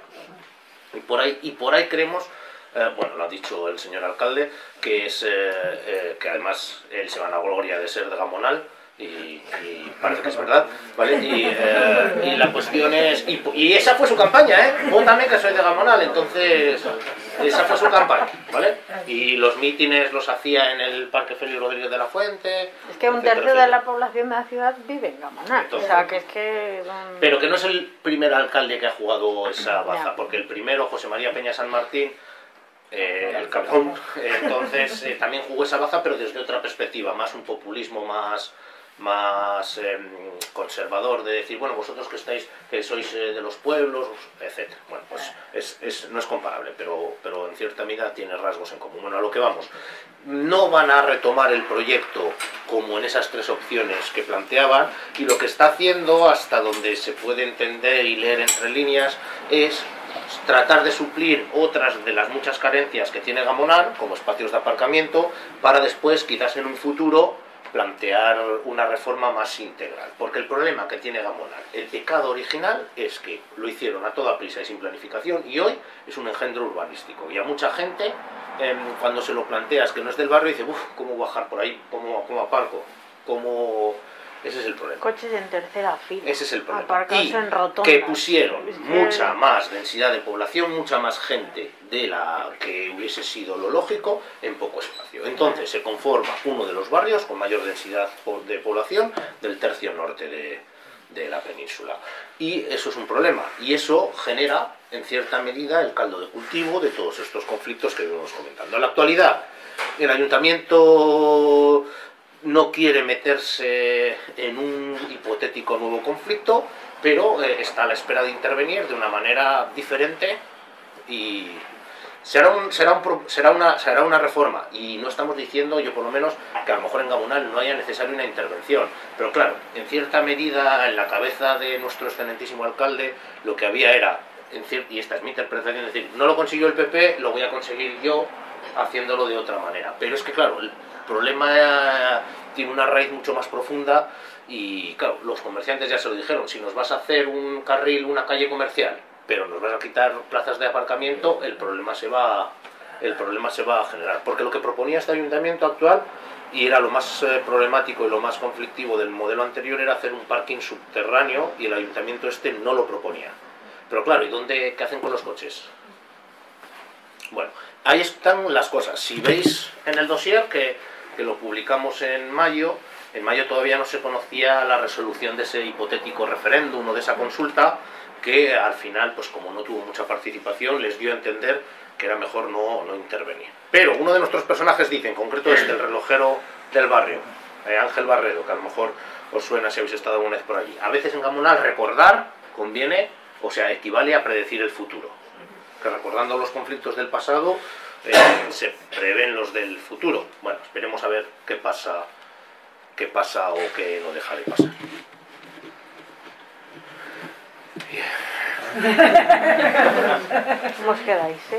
y por ahí, y por ahí creemos, eh, bueno, lo ha dicho el señor alcalde, que es eh, eh, que además él se va a la gloria de ser de Gamonal, y, y parece que es verdad, ¿vale? Y, eh, y la cuestión es, y, y esa fue su campaña, ¿eh? Vótame que soy de Gamonal, entonces esa fue su campaña, ¿vale? Y los mítines los hacía en el Parque Félix Rodríguez de la Fuente. Es que un etcétera, tercio de etcétera. la población de la ciudad vive en Gamonal, Entonces, o sea que es que... um, Pero que no es el primer alcalde que ha jugado esa baza, Ya. porque el primero, José María Peña San Martín, eh, el campeón, eh, entonces eh, también jugó esa baza, pero desde otra perspectiva, más un populismo más más eh, conservador, de decir, bueno, vosotros que estáis, que sois eh, de los pueblos, etcétera. Bueno, pues es, es, no es comparable, pero, pero en cierta medida tiene rasgos en común. Bueno, a lo que vamos, no van a retomar el proyecto como en esas tres opciones que planteaban, y lo que está haciendo, hasta donde se puede entender y leer entre líneas, es tratar de suplir otras de las muchas carencias que tiene Gamonal, como espacios de aparcamiento, para después, quizás en un futuro, plantear una reforma más integral. Porque el problema que tiene Gamonal, el pecado original, es que lo hicieron a toda prisa y sin planificación, y hoy es un engendro urbanístico. Y a mucha gente, eh, cuando se lo planteas que no es del barrio, dice, uff, ¿cómo bajar por ahí? ¿Cómo, cómo aparco? ¿Cómo...? Ese es el problema. Coches en tercera fila. Ese es el problema. Aparcados Y en rotondas. que pusieron Es que- mucha más densidad de población, mucha más gente de la que hubiese sido lo lógico en poco espacio. Entonces se conforma uno de los barrios con mayor densidad de población del tercio norte de, de la península. Y eso es un problema. Y eso genera, en cierta medida, el caldo de cultivo de todos estos conflictos que venimos comentando. En la actualidad, el ayuntamiento no quiere meterse en un hipotético nuevo conflicto, pero eh, está a la espera de intervenir de una manera diferente, y será, un, será, un, pro- será, una, será una reforma, y no estamos diciendo, yo por lo menos, que a lo mejor en Gamonal no haya necesaria una intervención, pero claro, en cierta medida, en la cabeza de nuestro excelentísimo alcalde, lo que había era, en cier- y esta es mi interpretación, es decir, no lo consiguió el P P, lo voy a conseguir yo haciéndolo de otra manera. Pero es que claro, el problema eh, tiene una raíz mucho más profunda, y claro, los comerciantes ya se lo dijeron: si nos vas a hacer un carril, una calle comercial, pero nos vas a quitar plazas de aparcamiento, el problema se va, el problema se va a generar. Porque lo que proponía este ayuntamiento actual, y era lo más eh, problemático y lo más conflictivo del modelo anterior, era hacer un parking subterráneo, y el ayuntamiento este no lo proponía. Pero claro, ¿y dónde, qué hacen con los coches? Bueno, ahí están las cosas. Si veis en el dossier, que, que lo publicamos en mayo, en mayo todavía no se conocía la resolución de ese hipotético referéndum o de esa consulta, que al final, pues como no tuvo mucha participación, les dio a entender que era mejor no, no intervenir. Pero uno de nuestros personajes dice, en concreto este, el relojero del barrio, eh, Ángel Barredo, que a lo mejor os suena si habéis estado alguna vez por allí. A veces en Gamonal recordar conviene, o sea, equivale a predecir el futuro. Que recordando los conflictos del pasado, eh, se prevén los del futuro. Bueno, esperemos a ver qué pasa, qué pasa o qué no deja de pasar. ¿Cómo os quedáis, eh?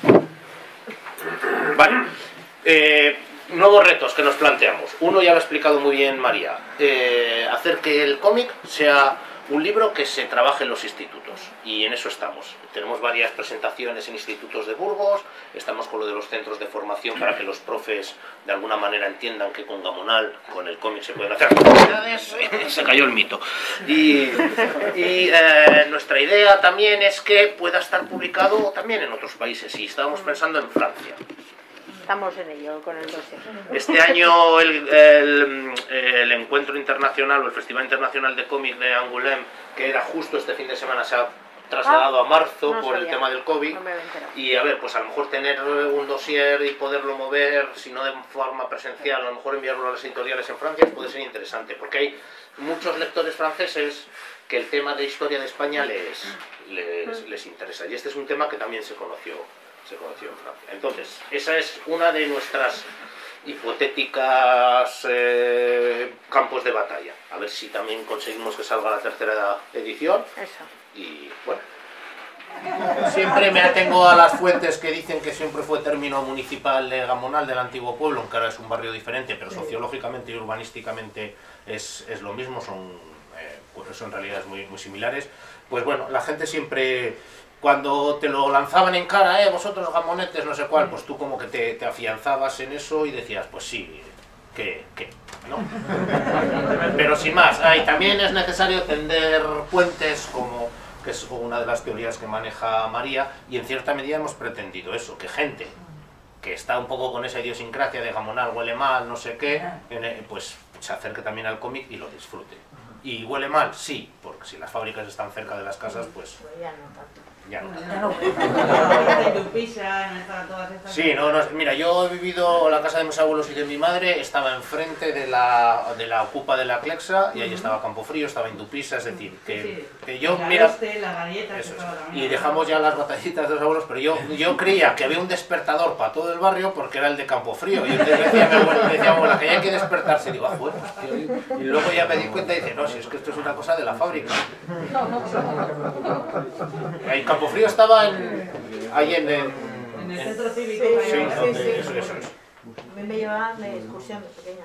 Vale. Eh, nuevos retos que nos planteamos. Uno ya lo ha explicado muy bien María. Eh, hacer que el cómic sea un libro que se trabaje en los institutos. Y en eso estamos. Tenemos varias presentaciones en institutos de Burgos. Estamos con lo de los centros de formación para que los profes de alguna manera entiendan que con Gamonal, con el cómic, se pueden hacer actividades. Se cayó el mito. Y, y eh, nuestra idea también es que pueda estar publicado también en otros países. Y estábamos pensando en Francia. Estamos en ello con el dossier. Este año el, el, el encuentro internacional o el Festival Internacional de Cómic de Angoulême, que era justo este fin de semana, se ha trasladado Ah, a marzo no por el sabía. tema del COVID. No me había enterado. Y a ver, pues a lo mejor tener un dossier y poderlo mover, si no de forma presencial, a lo mejor enviarlo a las editoriales en Francia puede ser interesante, porque hay muchos lectores franceses que el tema de historia de España les, les, les interesa. Y este es un tema que también se conoció. se conoció en Francia. Entonces, esa es una de nuestras hipotéticas eh, campos de batalla. A ver si también conseguimos que salga la tercera edición. Eso. Y bueno. Siempre me atengo a las fuentes que dicen que siempre fue término municipal de Gamonal, del antiguo pueblo, aunque ahora es un barrio diferente, pero sociológicamente y urbanísticamente es, es lo mismo, son, eh, pues son realidades muy, muy similares. Pues bueno, la gente siempre... Cuando te lo lanzaban en cara, eh, vosotros gamonetes, no sé cuál, pues tú como que te, te afianzabas en eso y decías, pues sí, ¿qué? ¿Qué? ¿No? Pero sin más, ah, y también es necesario tender puentes, como que es una de las teorías que maneja María, y en cierta medida hemos pretendido eso, que gente que está un poco con esa idiosincrasia de Gamonal, huele mal, no sé qué, pues se acerque también al cómic y lo disfrute. ¿Y huele mal? Sí, porque si las fábricas están cerca de las casas, pues... Ya no tanto. Ya no. Sí, no, no, mira, yo he vivido la casa de mis abuelos y de mi madre, estaba enfrente de la, de la ocupa de la Clexa y ahí estaba Campofrío, estaba Indupisa, es decir, que, que yo, mira, eso es. Y dejamos ya las batallitas de los abuelos, pero yo, yo creía que había un despertador para todo el barrio porque era el de Campofrío, y entonces decía mi abuela, decía, abuela, que ya hay que despertarse, y digo, ah, bueno, hostia, y luego ya me di cuenta y dice, no, si es que esto es una cosa de la fábrica. Ahí Campofrío estaba en, ahí en, en, En el en- centro cívico. sí, ahí. donde- eso, eso es. A mí me llevaban de excursión de pequeña.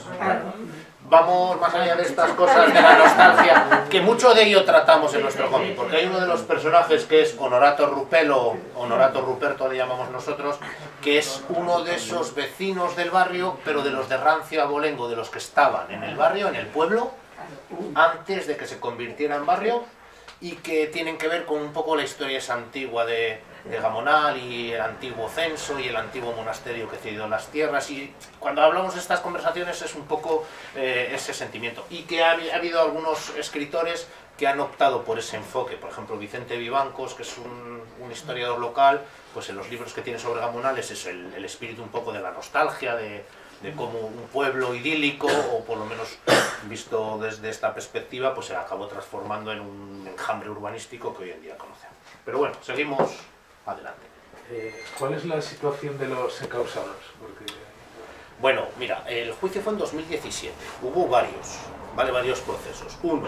Vamos más allá de estas cosas de la nostalgia, que mucho de ello tratamos en nuestro cómic, porque hay uno de los personajes que es Honorato Rupelo, Honorato Ruperto le llamamos nosotros, que es uno de esos vecinos del barrio, pero de los de Rancio Abolengo, de los que estaban en el barrio, en el pueblo, antes de que se convirtiera en barrio, y que tienen que ver con un poco la historia esa antigua de, de Gamonal y el antiguo censo y el antiguo monasterio que cedió las tierras, y cuando hablamos de estas conversaciones es un poco eh, ese sentimiento, y que ha, ha habido algunos escritores que han optado por ese enfoque. Por ejemplo, Vicente Vivancos, que es un, un historiador local, pues en los libros que tiene sobre Gamonal es eso, el, el espíritu un poco de la nostalgia, de, de cómo un pueblo idílico, o por lo menos visto desde esta perspectiva, pues se acabó transformando en un enjambre urbanístico que hoy en día conocemos. Pero bueno, seguimos adelante. Eh, ¿Cuál es la situación de los encausados? Porque... Bueno, mira, el juicio fue en dos mil diecisiete, hubo varios, ¿vale? Varios procesos. Uno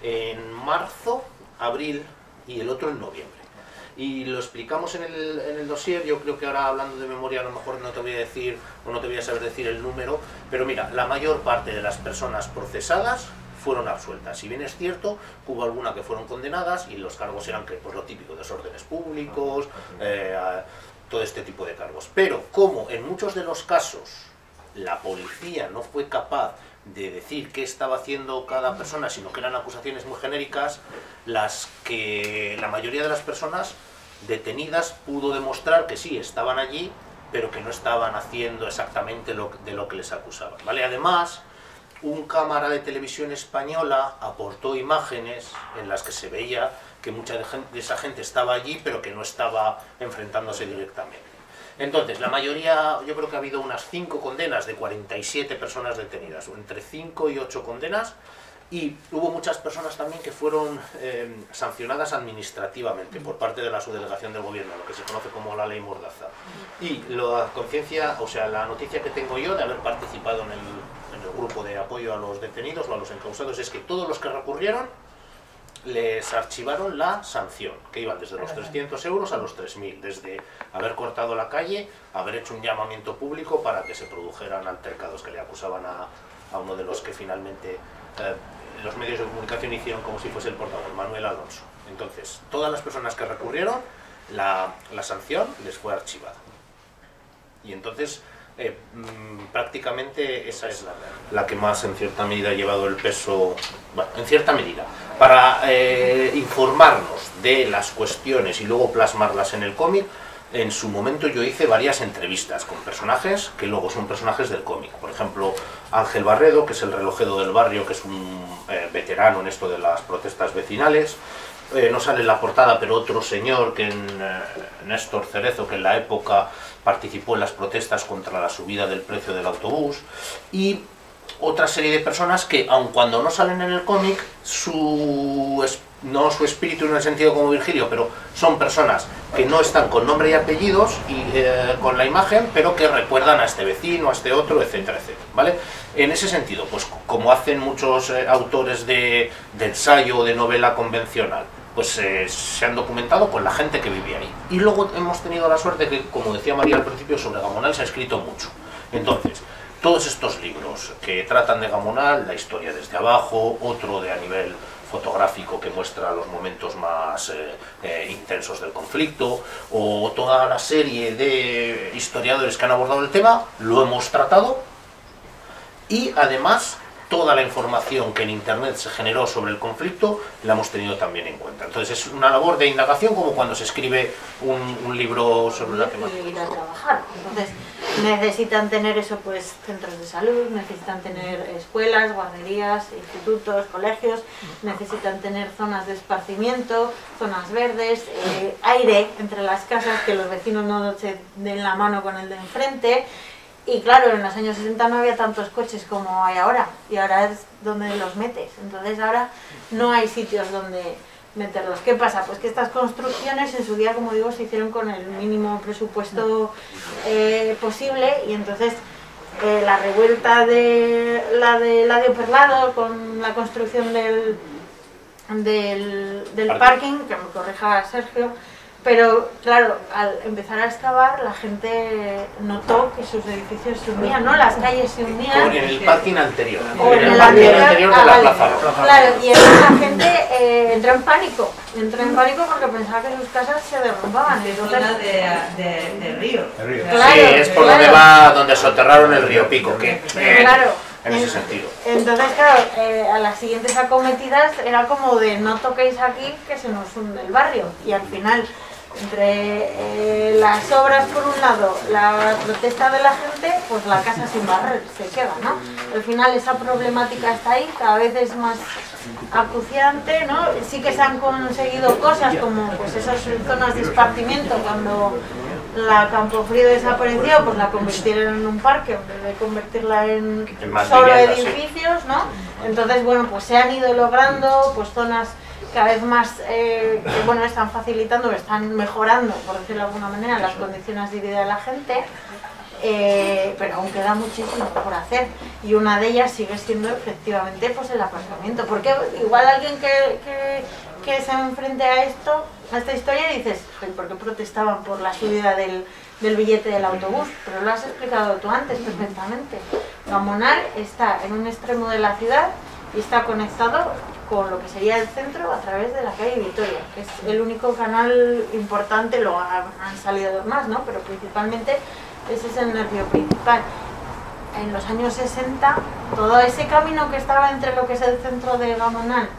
en marzo, abril y el otro en noviembre. Y lo explicamos en el, en el dossier. Yo creo que ahora, hablando de memoria, a lo mejor no te voy a decir, o no te voy a saber decir el número, pero mira, la mayor parte de las personas procesadas fueron absueltas. Si bien es cierto, hubo algunas que fueron condenadas y los cargos eran que, pues, lo típico, desórdenes públicos, eh, todo este tipo de cargos. Pero como en muchos de los casos la policía no fue capaz de decir qué estaba haciendo cada persona, sino que eran acusaciones muy genéricas, las que la mayoría de las personas detenidas pudo demostrar que sí, estaban allí, pero que no estaban haciendo exactamente lo, de lo que les acusaban, ¿vale? Además, un cámara de televisión española aportó imágenes en las que se veía que mucha de, gente, de esa gente estaba allí, pero que no estaba enfrentándose directamente. Entonces, la mayoría, yo creo que ha habido unas cinco condenas de cuarenta y siete personas detenidas, o entre cinco y ocho condenas, y hubo muchas personas también que fueron eh, sancionadas administrativamente por parte de la subdelegación del gobierno, lo que se conoce como la ley Mordaza. Y la conciencia, o sea, la noticia que tengo yo de haber participado en el, en el grupo de apoyo a los detenidos o a los encausados es que todos los que recurrieron les archivaron la sanción, que iban desde los trescientos euros a los tres mil, desde haber cortado la calle, haber hecho un llamamiento público para que se produjeran altercados que le acusaban a, a uno de los que finalmente eh, los medios de comunicación hicieron como si fuese el portavoz, Manuel Alonso. Entonces, todas las personas que recurrieron, la, la sanción les fue archivada. Y entonces, eh, mmm, prácticamente esa es la, la que más en cierta medida ha llevado el peso, bueno, en cierta medida, para eh, informarnos de las cuestiones y luego plasmarlas en el cómic. En su momento yo hice varias entrevistas con personajes que luego son personajes del cómic. Por ejemplo, Ángel Barredo, que es el relojero del barrio, que es un eh, veterano en esto de las protestas vecinales. Eh, no sale en la portada, pero otro señor, que en eh, Néstor Cerezo, que en la época participó en las protestas contra la subida del precio del autobús. Y otra serie de personas que, aun cuando no salen en el cómic, su no su espíritu en el sentido como Virgilio, pero son personas que no están con nombre y apellidos y eh, con la imagen, pero que recuerdan a este vecino, a este otro, etcétera, etcétera, ¿vale? En ese sentido, pues como hacen muchos eh, autores de, de ensayo o de novela convencional, pues eh, se han documentado con la gente que vivía ahí. Y luego hemos tenido la suerte que, como decía María al principio, sobre Gamonal se ha escrito mucho. Entonces, todos estos libros que tratan de Gamonal, la historia desde abajo, otro de a nivel fotográfico que muestra los momentos más eh, eh, intensos del conflicto, o toda la serie de historiadores que han abordado el tema, lo hemos tratado, y además toda la información que en internet se generó sobre el conflicto la hemos tenido también en cuenta. Entonces es una labor de indagación como cuando se escribe un, un libro sobre la temática. Y ir a trabajar. Entonces necesitan tener eso, pues centros de salud, necesitan tener escuelas, guarderías, institutos, colegios, necesitan tener zonas de esparcimiento, zonas verdes, eh, aire entre las casas, que los vecinos no se den la mano con el de enfrente. Y claro, en los años sesenta no había tantos coches como hay ahora, y ahora es donde los metes. Entonces ahora no hay sitios donde meterlos. ¿Qué pasa? Pues que estas construcciones en su día, como digo, se hicieron con el mínimo presupuesto eh, posible, y entonces eh, la revuelta de la de Eladio Perlado con la construcción del, del, del parking, que me corrija Sergio, pero claro, al empezar a excavar la gente notó que sus edificios se hundían, ¿no? Las calles se hundían. O en el parking anterior. O en el parking anterior, anterior de ah, la vale. Plaza. Claro, y entonces la gente eh, entró en pánico, entró en pánico porque pensaba que sus casas se derrumbaban. De Entonces, zona de, de, de río. El río. Claro, Sí, es por claro. donde va, donde soterraron el río Pico, que eh, Claro. en ese sentido. Entonces, claro, eh, a las siguientes acometidas era como de no toquéis aquí que se nos hunde el barrio. Y al final, entre eh, las obras por un lado, la protesta de la gente, pues la casa sin barrer se queda, ¿no? Al final esa problemática está ahí, cada vez es más acuciante, ¿no? Sí que se han conseguido cosas como pues esas zonas de esparcimiento. Cuando la Campofrío desapareció, pues la convirtieron en un parque en vez de convertirla en, En más solo viviendas, sí. edificios, ¿no? Entonces, bueno, pues se han ido logrando pues zonas cada vez más eh, que bueno, están facilitando, están mejorando, por decirlo de alguna manera, las condiciones de vida de la gente, eh, pero aún queda muchísimo por hacer, y una de ellas sigue siendo efectivamente pues el aparcamiento, porque igual alguien que, que, que se enfrente a esto, a esta historia, dices, ¿por qué protestaban por la subida del, del billete del autobús? Pero lo has explicado tú antes perfectamente. Gamonal está en un extremo de la ciudad y está conectado con lo que sería el centro a través de la calle Vitoria, que es el único canal importante, luego han salido dos más, ¿no? Pero principalmente ese es el nervio principal. En los años sesenta, todo ese camino que estaba entre lo que es el centro de Gamonal,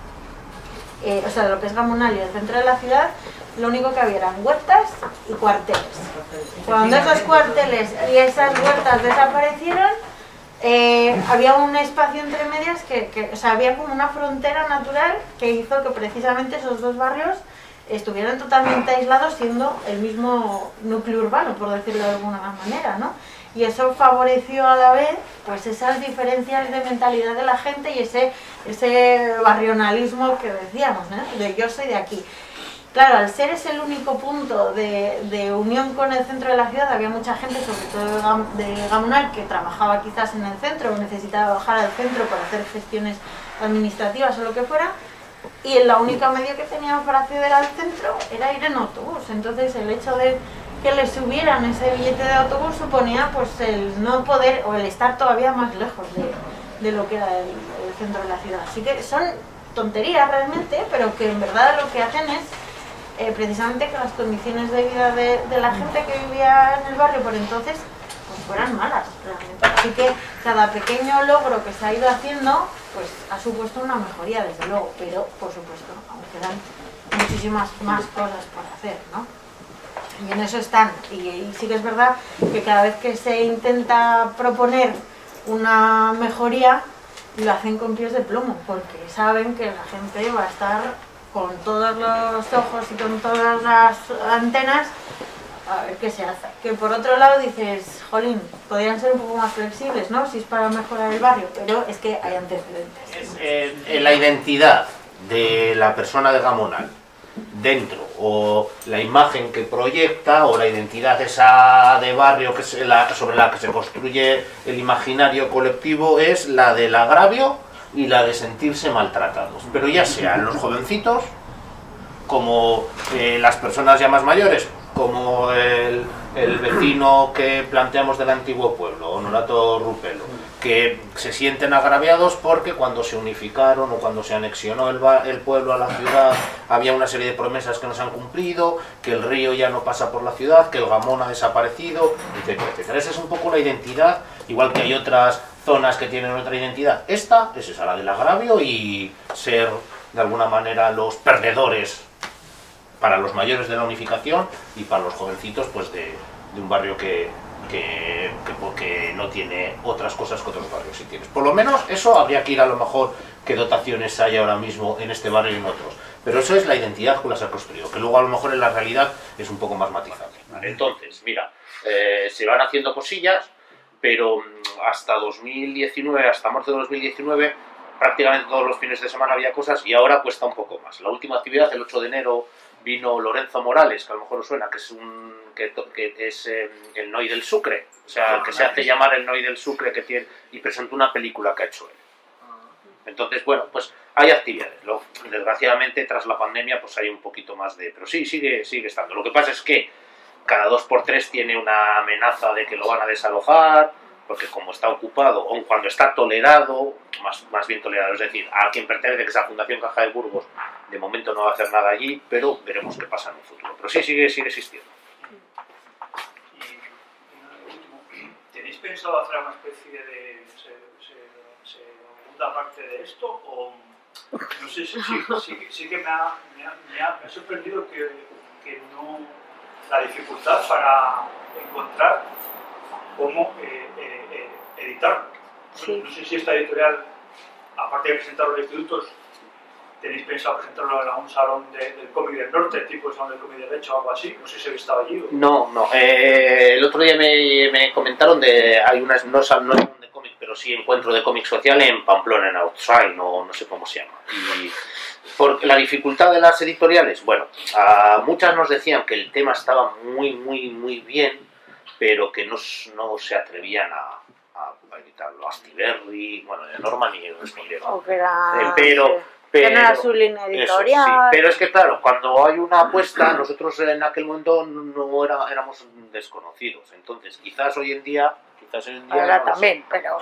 eh, o sea, lo que es Gamonal y el centro de la ciudad, lo único que había eran huertas y cuarteles. Cuando esos cuarteles y esas huertas desaparecieron, Eh, había un espacio entre medias que, que, o sea, había como una frontera natural que hizo que precisamente esos dos barrios estuvieran totalmente aislados, siendo el mismo núcleo urbano, por decirlo de alguna manera, ¿no? Y eso favoreció a la vez pues esas diferencias de mentalidad de la gente y ese, ese barrionalismo que decíamos, ¿no? De yo soy de aquí. Claro, al ser ese el único punto de, de unión con el centro de la ciudad, había mucha gente, sobre todo de, Gam de Gamonal, que trabajaba quizás en el centro o necesitaba bajar al centro para hacer gestiones administrativas o lo que fuera, y la única medio que tenían para acceder al centro era ir en autobús. Entonces el hecho de que les subieran ese billete de autobús suponía pues el no poder o el estar todavía más lejos de, de lo que era el, el centro de la ciudad. Así que son tonterías realmente, pero que en verdad lo que hacen es eh, precisamente que las condiciones de vida de, de la gente que vivía en el barrio por entonces pues fueran malas realmente. Así que cada pequeño logro que se ha ido haciendo pues ha supuesto una mejoría desde luego, pero por supuesto aún quedan muchísimas más cosas por hacer, ¿no? Y en eso están, y, y sí que es verdad que cada vez que se intenta proponer una mejoría lo hacen con pies de plomo, porque saben que la gente va a estar con todos los ojos y con todas las antenas a ver qué se hace. Que por otro lado dices, jolín, podrían ser un poco más flexibles, ¿no? Si es para mejorar el barrio, pero es que hay antecedentes. Es, eh, eh, la identidad de la persona de Gamonal dentro, o la imagen que proyecta, o la identidad esa de barrio que se la, sobre la que se construye el imaginario colectivo, es la del agravio y la de sentirse maltratados. Pero ya sean los jovencitos, como eh, las personas ya más mayores, como el, el vecino que planteamos del antiguo pueblo, Honorato Rupelo, que se sienten agraviados porque cuando se unificaron o cuando se anexionó el, el pueblo a la ciudad había una serie de promesas que no se han cumplido, que el río ya no pasa por la ciudad, que el Gamón ha desaparecido, etcétera, etcétera. Esa es un poco la identidad, igual que hay otras zonas que tienen otra identidad. Esta es esa, la del agravio y ser de alguna manera los perdedores para los mayores de la unificación y para los jovencitos pues de, de un barrio que, que, que, que no tiene otras cosas que otros barrios sí tienes. Por lo menos eso habría que ir a lo mejor qué dotaciones hay ahora mismo en este barrio y en otros. Pero eso es la identidad que las ha construido, que luego a lo mejor en la realidad es un poco más matizable. Vale, entonces, mira, eh, se van haciendo cosillas, pero hasta dos mil diecinueve, hasta marzo de dos mil diecinueve, prácticamente todos los fines de semana había cosas y ahora cuesta un poco más. La última actividad, el ocho de enero, vino Lorenzo Morales, que a lo mejor os suena, que es un que, que es eh, el Noi del Sucre, o sea, que se hace llamar el Noi del Sucre, que tiene, y presentó una película que ha hecho él. Entonces, bueno, pues hay actividades. Lo, desgraciadamente, tras la pandemia, pues hay un poquito más de... Pero sí, sigue, sigue estando. Lo que pasa es que cada dos por tres tiene una amenaza de que lo van a desalojar, porque como está ocupado, o cuando está tolerado, más, más bien tolerado, es decir, a quien pertenece, que es la Fundación Caja de Burgos, de momento no va a hacer nada allí, pero veremos qué pasa en un futuro. Pero sí, sigue, sigue existiendo. Y, y último, ¿tenéis pensado hacer una especie de se, se, segunda parte de esto? O no sé, sí, sí, sí, sí que me ha, me ha, me ha, me ha sorprendido que, que no la dificultad para encontrar cómo eh, eh, eh, editarlo. Sí. No, no sé si esta editorial, aparte de presentarlo en institutos, tenéis pensado presentarlo en algún salón de, del cómic del norte, tipo el salón del cómic del Lecho o algo así. No sé si habéis estado allí. O... No, no. Eh, el otro día me, me comentaron de hay unas no, no es de cómic, pero sí encuentro de cómic social en Pamplona, en Outside, no, no sé cómo se llama. Y por la dificultad de las editoriales, bueno, a muchas nos decían que el tema estaba muy, muy, muy bien, pero que no, no se atrevían a, a, a editarlo. Astiberri, bueno, de Norman y respondieron. O que era... Eh, pero... Sí. Pero, que no era su línea editorial. Eso, sí. Pero es que claro, cuando hay una apuesta, nosotros en aquel momento no era, éramos desconocidos. Entonces, quizás hoy en día, quizás hoy en día ahora no también, pero...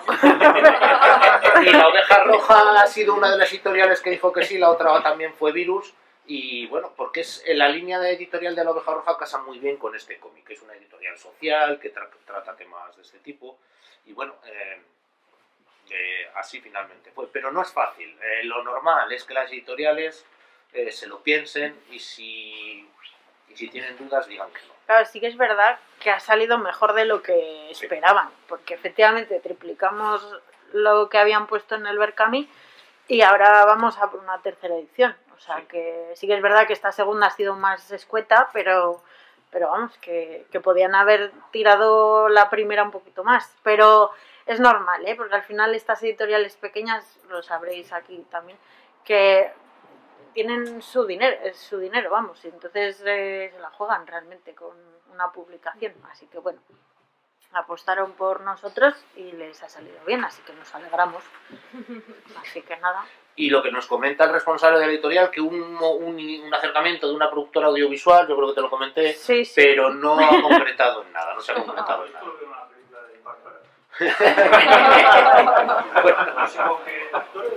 Y la Oveja Roja ha sido una de las editoriales que dijo que sí, la otra también fue Virus. Y bueno, porque es en la línea de editorial de la Oveja Roja casa muy bien con este cómic, que es una editorial social que tra trata temas de este tipo. Y bueno, eh, Eh, así finalmente fue, pero no es fácil. Eh, lo normal es que las editoriales eh, se lo piensen y si, y si tienen dudas digan que no. Claro, sí que es verdad que ha salido mejor de lo que esperaban, porque efectivamente triplicamos lo que habían puesto en el Berkami y ahora vamos a por una tercera edición. O sea, sí. que sí que es verdad que esta segunda ha sido más escueta, pero, pero vamos, que, que podían haber tirado la primera un poquito más. Pero es normal, ¿eh? Porque al final estas editoriales pequeñas, lo sabréis aquí también, que tienen su dinero, es su dinero, vamos, y entonces eh, se la juegan realmente con una publicación, así que bueno, apostaron por nosotros y les ha salido bien, así que nos alegramos. Así que nada. Y lo que nos comenta el responsable de la editorial, que un, un, un acercamiento de una productora audiovisual, yo creo que te lo comenté, Sí, sí. pero no ha concretado en nada, no se ha concretado en nada. Esto es una película de Bárbara. Bueno, No sé con qué actores.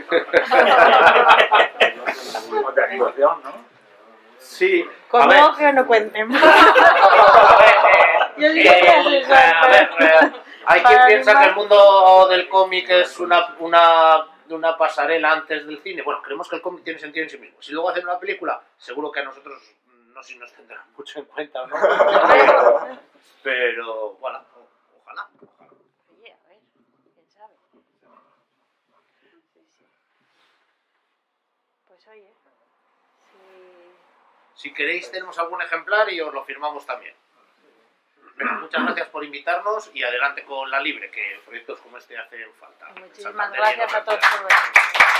De animación, ¿no? sí, a Como ver, que no cuenten. eh, Yo sí eh, que voy a hacer eso, a ver, eh, hay quien para piensa animar. que el mundo del cómic es una, una, una pasarela antes del cine. Bueno, creemos que el cómic tiene sentido en sí mismo. Si luego hacen una película, seguro que a nosotros no sé si nos tendrán mucho en cuenta o no. Pero, bueno, ojalá. ojalá. Oye, a ver, quién sabe. Sí, sí. Pues oye, si... Si queréis, tenemos algún ejemplar y os lo firmamos también. Venga, muchas gracias por invitarnos y adelante con La Libre, que proyectos como este hacen falta. Muchísimas Santander y en gracias a otras todos ciudades. por venir.